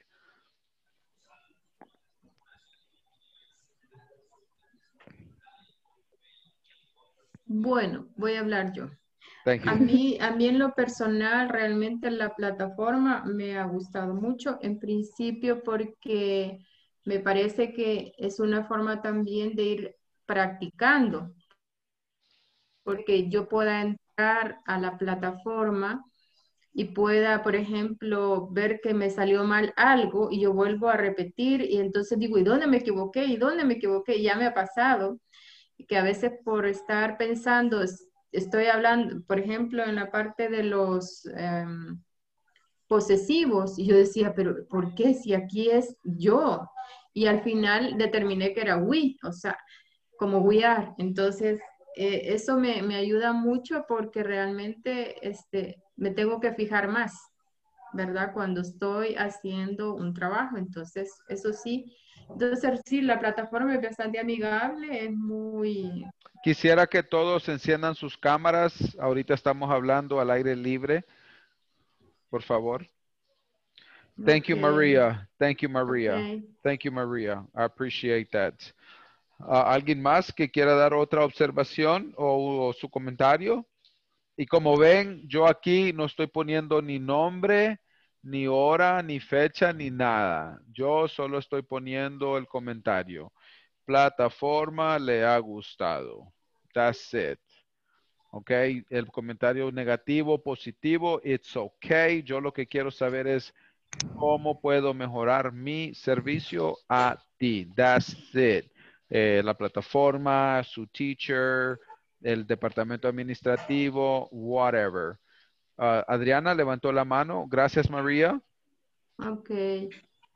Bueno, voy a hablar yo. Thank you. A mí, a mí en lo personal, realmente la plataforma me ha gustado mucho. En principio porque me parece que es una forma también de ir practicando. Porque yo pueda entrar a la plataforma y pueda, por ejemplo, ver que me salió mal algo y yo vuelvo a repetir y entonces digo, ¿y dónde me equivoqué? ¿Y dónde me equivoqué? Ya me ha pasado que a veces por estar pensando, estoy hablando, por ejemplo, en la parte de los um, posesivos y yo decía, pero ¿por qué si aquí es yo? Y al final determiné que era we, o sea, como we are. Entonces, eh, eso me, me ayuda mucho porque realmente este, me tengo que fijar más, ¿verdad? Cuando estoy haciendo un trabajo. Entonces, eso sí. Entonces, sí, la plataforma es bastante amigable, es muy... Quisiera que todos enciendan sus cámaras. Ahorita estamos hablando al aire libre. Por favor. Thank you, Okay. Maria. Thank you, Maria. Okay. Thank you, Maria. I appreciate that. Uh, ¿Alguien más que quiera dar otra observación o, o su comentario? Y como ven, yo aquí no estoy poniendo ni nombre, ni hora, ni fecha, ni nada. Yo solo estoy poniendo el comentario. Plataforma le ha gustado. That's it. Ok, el comentario negativo, positivo, it's okay. Yo lo que quiero saber es cómo puedo mejorar mi servicio a ti. That's it. Eh, la plataforma, su teacher, el departamento administrativo, whatever. Uh, Adriana levantó la mano. Gracias, María. Okay.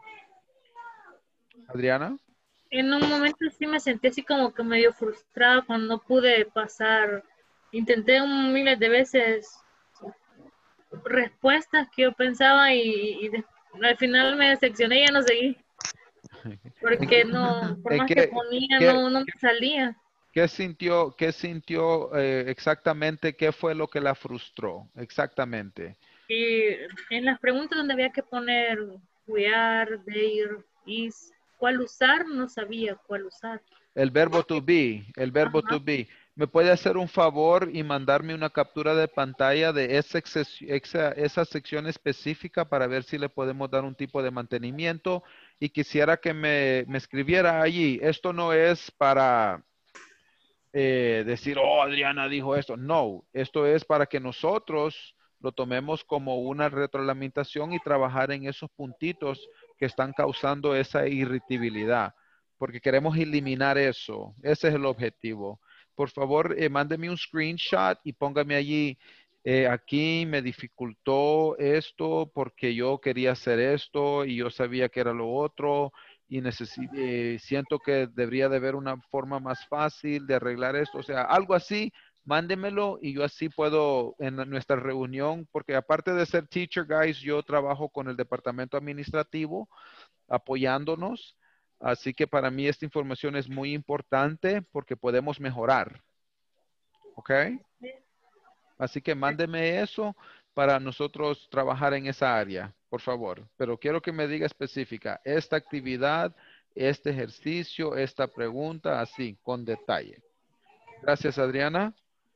Adriana. En un momento sí me sentí así como que medio frustrada cuando no pude pasar. Intenté un miles de veces respuestas que yo pensaba y, y de- al final me decepcioné y ya no seguí. Porque no, por ¿En más qué- que ponía, qué- no, no me salía. ¿Qué sintió, qué sintió eh, exactamente? ¿Qué fue lo que la frustró? Exactamente. Y en las preguntas donde había que poner we are, they, is, cuál usar, no sabía cuál usar. El verbo to be, el verbo to be. ¿Me puede hacer un favor y mandarme una captura de pantalla de esa, exces- esa, esa sección específica para ver si le podemos dar un tipo de mantenimiento? Y quisiera que me, me escribiera allí. Esto no es para eh, decir, oh, Adriana dijo esto. No, esto es para que nosotros lo tomemos como una retroalimentación y trabajar en esos puntitos que están causando esa irritabilidad, porque queremos eliminar eso. Ese es el objetivo. Por favor, eh, mándeme un screenshot y póngame allí, eh, aquí me dificultó esto porque yo quería hacer esto y yo sabía que era lo otro y necesi- eh, siento que debería de haber una forma más fácil de arreglar esto. O sea, algo así, mándemelo y yo así puedo en la- nuestra reunión, porque aparte de ser teacher guys, yo trabajo con el departamento administrativo apoyándonos. Así que para mí esta información es muy importante porque podemos mejorar. ¿Ok? Así que mándeme eso para nosotros trabajar en esa área, por favor. Pero quiero que me diga específica, esta actividad, este ejercicio, esta pregunta, así, con detalle. Gracias, Adriana.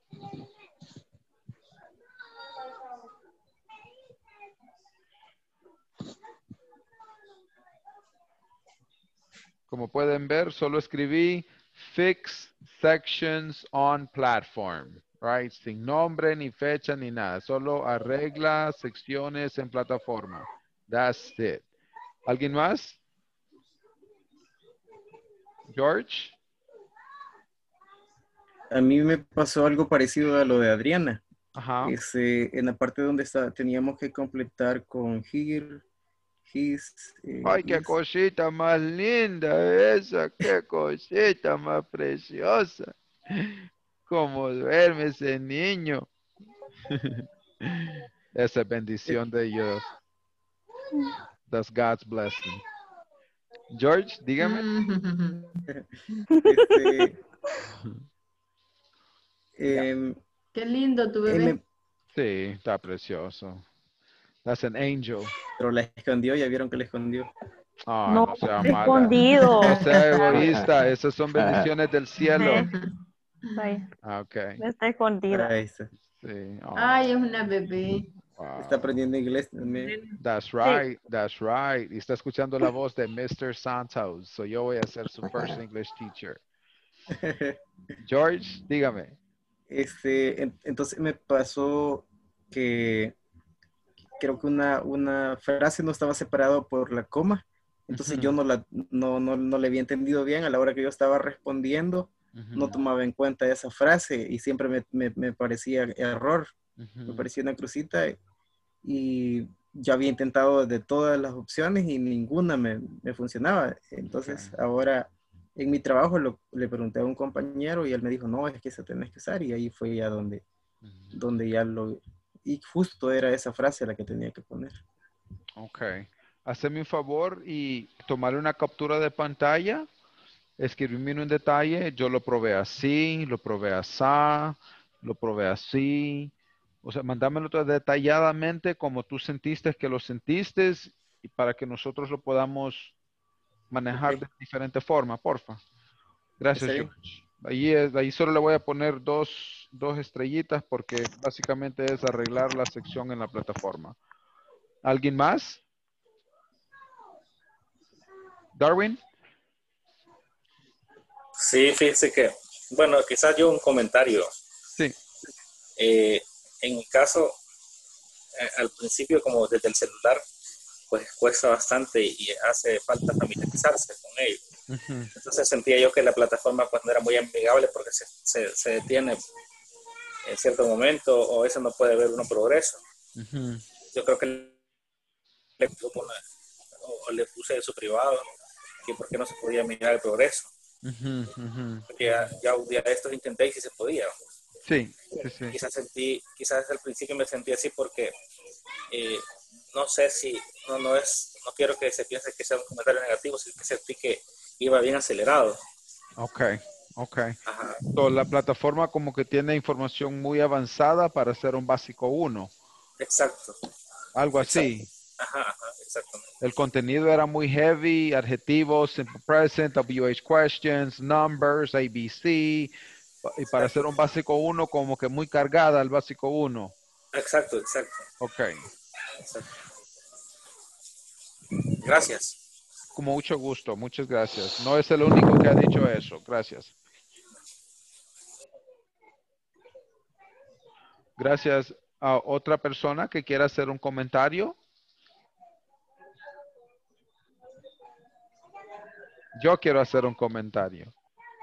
Como pueden ver, solo escribí fix sections on platform, right? Sin nombre, ni fecha, ni nada. Solo arregla secciones en plataforma. That's it. ¿Alguien más? George? A mí me pasó algo parecido a lo de Adriana. Ajá. Ese, en la parte donde está, teníamos que completar con here, his. eh, Ay, qué his. cosita más linda esa, qué cosita más preciosa. Cómo duerme ese niño. Esa es bendición de Dios. That's God's blessing. George, dígame. Este, em, Qué lindo tu él bebé. me- Sí, está precioso. That's an angel. pero la escondió, ya vieron que la escondió. Ah, No, no sea está mala. escondido. No sea egoísta. Esas son bendiciones del cielo. Vaya, Ah, ok. está escondida. Ahí está. Sí. Oh, Ay, es una bebé. wow. Está aprendiendo inglés también. That's right, that's right. Y está escuchando la voz de mister Santos. So yo voy a ser su first English teacher. George, dígame. Este, en- entonces me pasó que creo que una, una frase no estaba separada por la coma. Entonces yo no, la, no, no, no le había entendido bien a la hora que yo estaba respondiendo. No tomaba en cuenta esa frase y siempre me, me, me parecía error. Me parecía una crucita y yo había intentado de todas las opciones y ninguna me, me funcionaba. Entonces ahora en mi trabajo lo, le pregunté a un compañero y él me dijo, no, es que se tenés que usar, y ahí fue ya donde, donde ya lo... Y justo era esa frase la que tenía que poner. Ok. Haceme un favor y tomar una captura de pantalla escribirme un detalle, yo lo probé así, lo probé así, lo probé así. O sea, mandámelo todo detalladamente como tú sentiste que lo sentiste y para que nosotros lo podamos manejar Ok. de diferente forma, porfa. Gracias, Está bien. George. Ahí, es, ahí solo le voy a poner dos, dos estrellitas porque básicamente es arreglar la sección en la plataforma. ¿Alguien más? Darwin. Sí, fíjese que, bueno, quizás yo un comentario. Sí. Eh, en mi caso, eh, al principio, como desde el celular, pues cuesta bastante y hace falta familiarizarse con ello. Uh-huh. Entonces sentía yo que la plataforma pues no era muy amigable porque se, se, se detiene en cierto momento o a veces no puede ver uno progreso. Uh-huh. Yo creo que le, o, o le puse de su privado que por qué no se podía mirar el progreso. Uh-huh. Uh-huh. Porque ya, ya un día de estos intenté y sí se podía. Sí, sí, sí. Quizás sentí, quizás al principio me sentí así porque eh, no sé si, no, no es, no quiero que se piense que sea un comentario negativo, sino que sentí que iba bien acelerado. Ok, ok. So, la plataforma como que tiene información muy avanzada para hacer un básico uno. Exacto. Algo Exacto. así. Ajá, ajá, exactamente. El contenido era muy heavy, adjetivos, simple present, W H questions, numbers, A B C. Y para hacer un básico uno como que muy cargada el básico uno. Exacto, exacto. Ok. Exacto. Gracias. Con mucho gusto, muchas gracias. No es el único que ha dicho eso. Gracias. Gracias. ¿A otra persona que quiera hacer un comentario? Yo quiero hacer un comentario.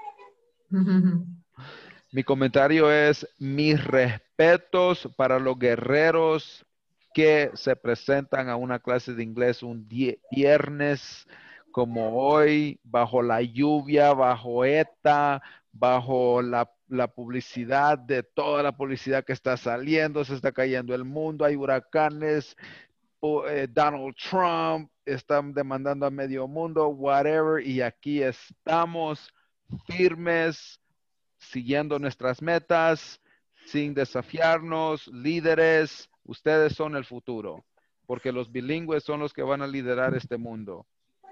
Mi comentario es mis respetos para los guerreros que se presentan a una clase de inglés un viernes como hoy, bajo la lluvia, bajo ETA, bajo la, la publicidad de toda la publicidad que está saliendo, se está cayendo el mundo, hay huracanes, eh, Donald Trump, están demandando a medio mundo, whatever, y aquí estamos firmes, siguiendo nuestras metas, sin desafiarnos, líderes, ustedes son el futuro, porque los bilingües son los que van a liderar este mundo.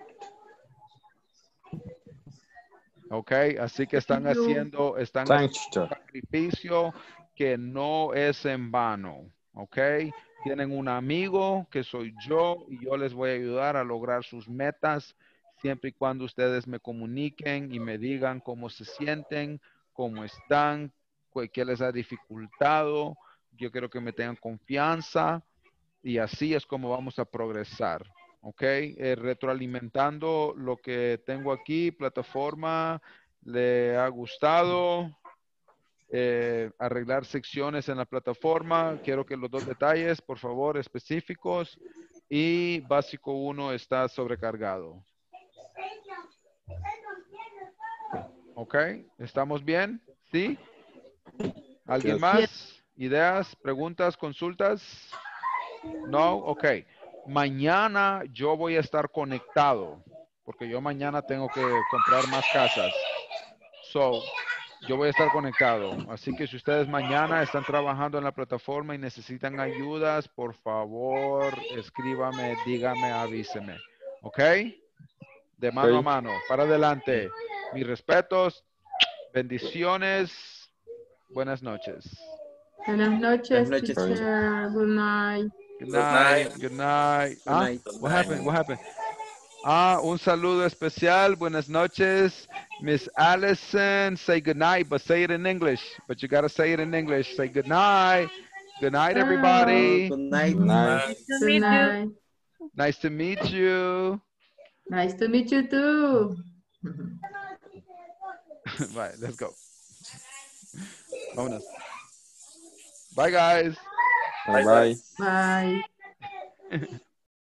Ok, así que están haciendo, están haciendo un sacrificio que no es en vano. Ok, tienen un amigo que soy yo y yo les voy a ayudar a lograr sus metas siempre y cuando ustedes me comuniquen y me digan cómo se sienten, cómo están, qué les ha dificultado. Yo quiero que me tengan confianza y así es como vamos a progresar. Ok, eh, retroalimentando lo que tengo aquí, plataforma, le ha gustado eh, arreglar secciones en la plataforma. Quiero que los dos detalles, por favor, específicos y básico uno está sobrecargado. Ok, ¿estamos bien? ¿Sí? ¿Alguien más? ¿Ideas, preguntas, consultas? No, ok. Mañana yo voy a estar conectado porque yo mañana tengo que comprar más casas. So, yo voy a estar conectado. Así que si ustedes mañana están trabajando en la plataforma y necesitan ayudas, por favor, escríbame, dígame, avíseme. ¿Ok? De mano a mano. Para adelante. Mis respetos. Bendiciones. Buenas noches. Buenas noches, Buenas noches. teacher. Good night. Good night. Good night. Good Ah, night. what happened? What happened? Ah, un saludo especial. Buenas noches. Miss Allison, say good night, but say it in English. But you got to say it in English. Say good night. Good night, everybody. Good night. Nice to Good meet you. night. Nice to meet you. Nice to meet you too. Bye, let's go. Vámonos. Bye, guys. Bye, bye. Bye.